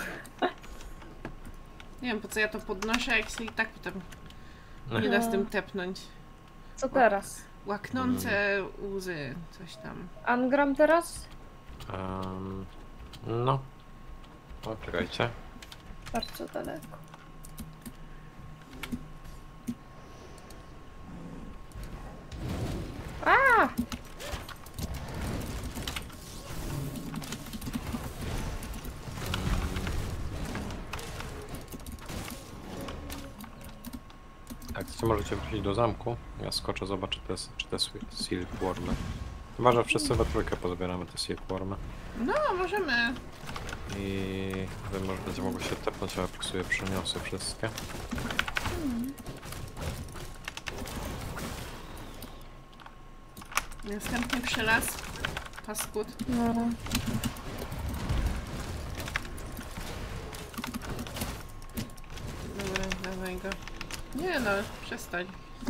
Nie wiem po co ja to podnoszę, jak się i tak potem nie da z tym tepnąć. Co teraz? Łaknące łzy, coś tam. Angram teraz? Um, no. O, czekajcie. Bardzo daleko. A! Jak chcecie, możecie wrócić do zamku. Ja skoczę, zobaczę te, czy te silkwormy. Chyba, że wszyscy we trójkę pozbieramy te silkwormy. No, możemy. I wy może będziecie mogli się tepnąć, a ja sobie przyniosę wszystkie. Następny przylas. Paskud. No. Dobra, dawaj go. Nie no, przestań.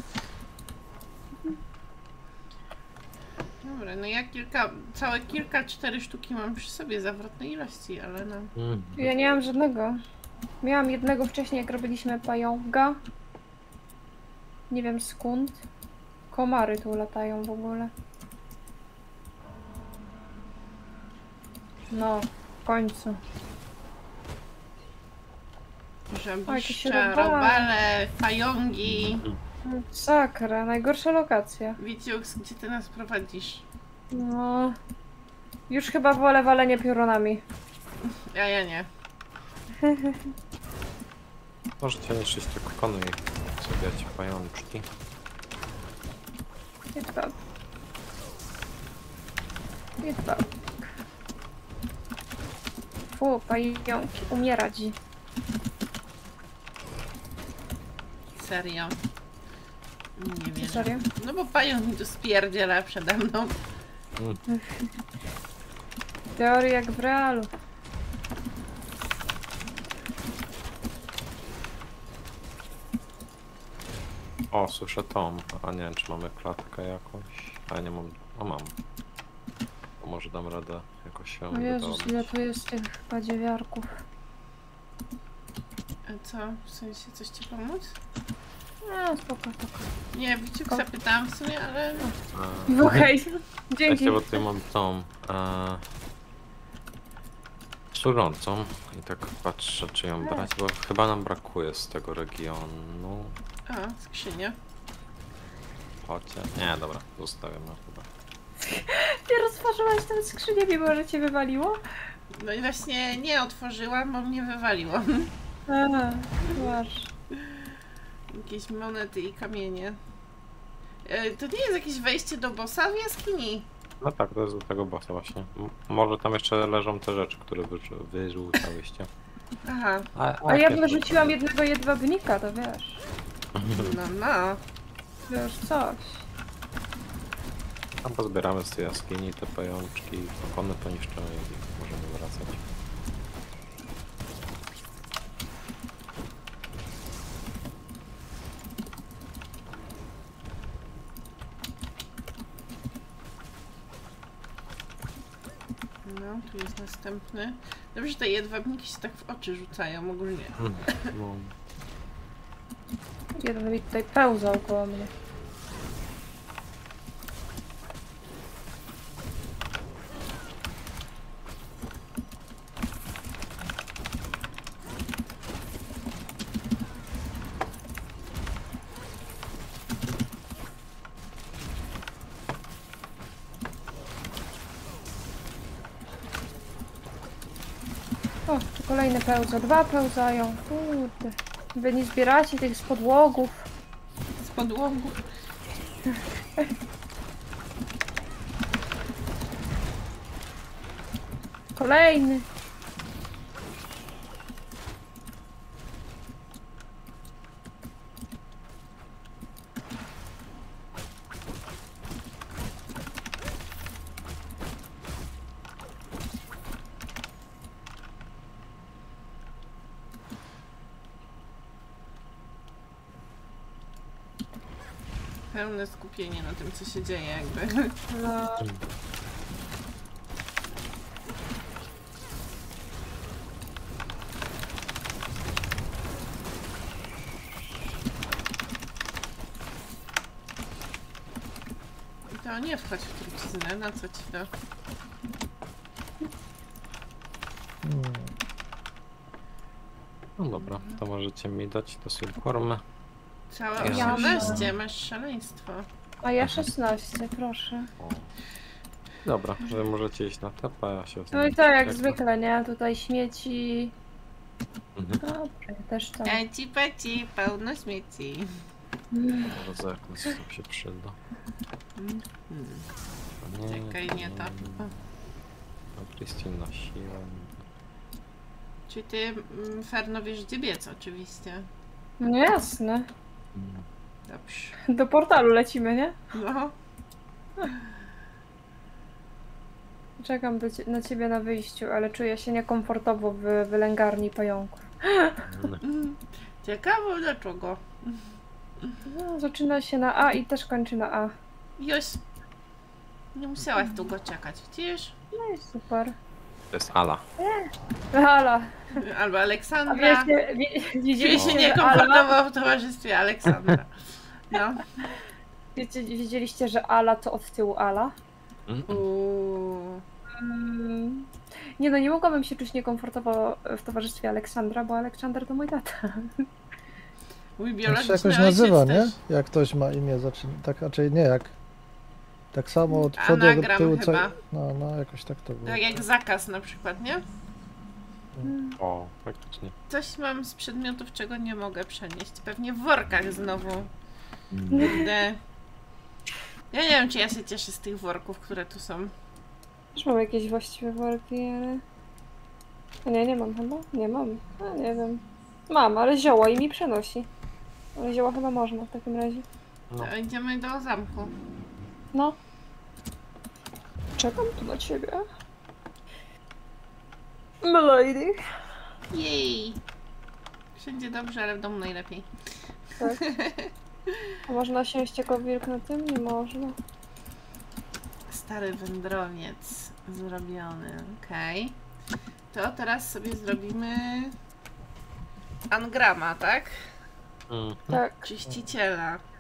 Dobra, no ja kilka, całe kilka, cztery sztuki mam przy sobie zawrotnej ilości, ale no. Mm. Ja nie mam żadnego. Miałam jednego wcześniej, jak robiliśmy pająka. Nie wiem skąd. Komary tu latają w ogóle. No, w końcu. jakieś Żabiszcza, robale. robale, pajągi. Sakra, najgorsza lokacja. Wiciux, gdzie ty nas prowadzisz? No. Już chyba wolę walenie piorunami. Ja, ja nie. Możecie niszczyć te kokony i zabijać pajączki. Nie dwa. Nie dwa. Fu, pająki, umierać. Serio. Nie wiem. Serio? No bo pająk mi tu spierdziela przede mną. Teorii jak w realu. O, słyszę tom. A nie wiem, czy mamy klatkę jakąś. A nie mam. O, mam. To może dam radę jakoś się O Jezus, wydobyć. ile tu jest tych badziewiarków. A co? W sensie coś ci pomóc? No, spoko, spoko. Nie, Wiciuxa pytałam w sumie, ale... A, Okej, dzięki. Wiecie, bo tutaj mam tą e, służącą i tak patrzę, czy ją brać, bo chyba nam brakuje z tego regionu. A, skrzynia. Chociaż. Nie, dobra, zostawiam ją chyba. Nie rozważyłaś tę skrzynię, mimo że cię wywaliło? No i właśnie nie otworzyłam, bo mnie wywaliło. Aha, masz. Jakieś monety i kamienie. E, To nie jest jakieś wejście do bossa w jaskini? No tak, to jest do tego bossa właśnie. M może tam jeszcze leżą te rzeczy, które wyrzu- wyrzucałyście. Aha, A ja nie, to- wyrzuciłam jednego jedwabnika, to wiesz. no no. Wiesz, coś. Tam pozbieramy z tej jaskini te pajączki, kokony poniszczymy i możemy wracać. No, tu jest następny. Dobrze, że te jedwabniki się tak w oczy rzucają ogólnie. No. Jeden mi tutaj pełzał koło mnie. O, tu kolejne pełza. Dwa pełzają. Kurde. Wy nie zbieracie tych z podłogów. Z podłogu. Kolejny. pełne skupienie na tym, co się dzieje jakby. No. I to nie wchodź w truciznę, na co ci to? Hmm. No dobra, to możecie mi dać do Silformy. Całe Ja osiemnaście, masz szaleństwo. A ja szesnaście, proszę. O. Dobra, że możecie iść na tapa, ja się No i tak jak zwykle, nie? Tutaj śmieci. Mhm. Dobra, ja też tam. Peci, peci, pełno śmieci. Bardzo jak nas to się przyda. Mm. Nie, Czekaj, nie to. O. No, Christine na siłę. Czy ty, mm, Ferno, wiesz gdzie biec oczywiście? No jasne. Dobrze. Do portalu lecimy, nie? No. Czekam do cie na ciebie na wyjściu, ale czuję się niekomfortowo w wylęgarni pająków. Mm. Ciekawe dlaczego. No, zaczyna się na A i też kończy na A. Już. Nie musiałaś długo czekać, widzisz? No i super. To jest Ala. Ala. Albo A Aleksandra. wiecie, wie, Czuję widzieliście, się że Ala, niekomfortowo w towarzystwie Aleksandra. No. wiecie, wiedzieliście, że Ala to od tyłu Ala? Mm, Uuu. Mm. Nie no, nie mogłabym się czuć niekomfortowo w towarzystwie Aleksandra, bo Aleksander to mój tata. Mój To się biologiczny jakoś ojciec nazywa, nie? też. Jak ktoś ma imię, zaczyna. Tak raczej nie jak. Tak samo od przodu jak od Anagram tyłu. Co... chyba. No, no, jakoś tak to było. Tak jak zakaz na przykład, nie? O, faktycznie. Coś mam z przedmiotów, czego nie mogę przenieść. Pewnie w workach znowu. Kurde. Ja nie wiem, czy ja się cieszę z tych worków, które tu są. Już mam jakieś właściwe worki, ale... A nie, nie mam chyba? Nie mam. A nie wiem. Mam, ale zioła i mi przenosi. Ale zioła chyba można w takim razie. No. To idziemy do zamku. No. Czekam tu na ciebie. Milady. Jej! Wszędzie dobrze, ale w domu najlepiej. Tak. A można siąść jako wilk na tym? Nie można. Stary wędrowiec zrobiony, okej. To teraz sobie zrobimy Angrama, tak? Mm. Tak. Czyściciela.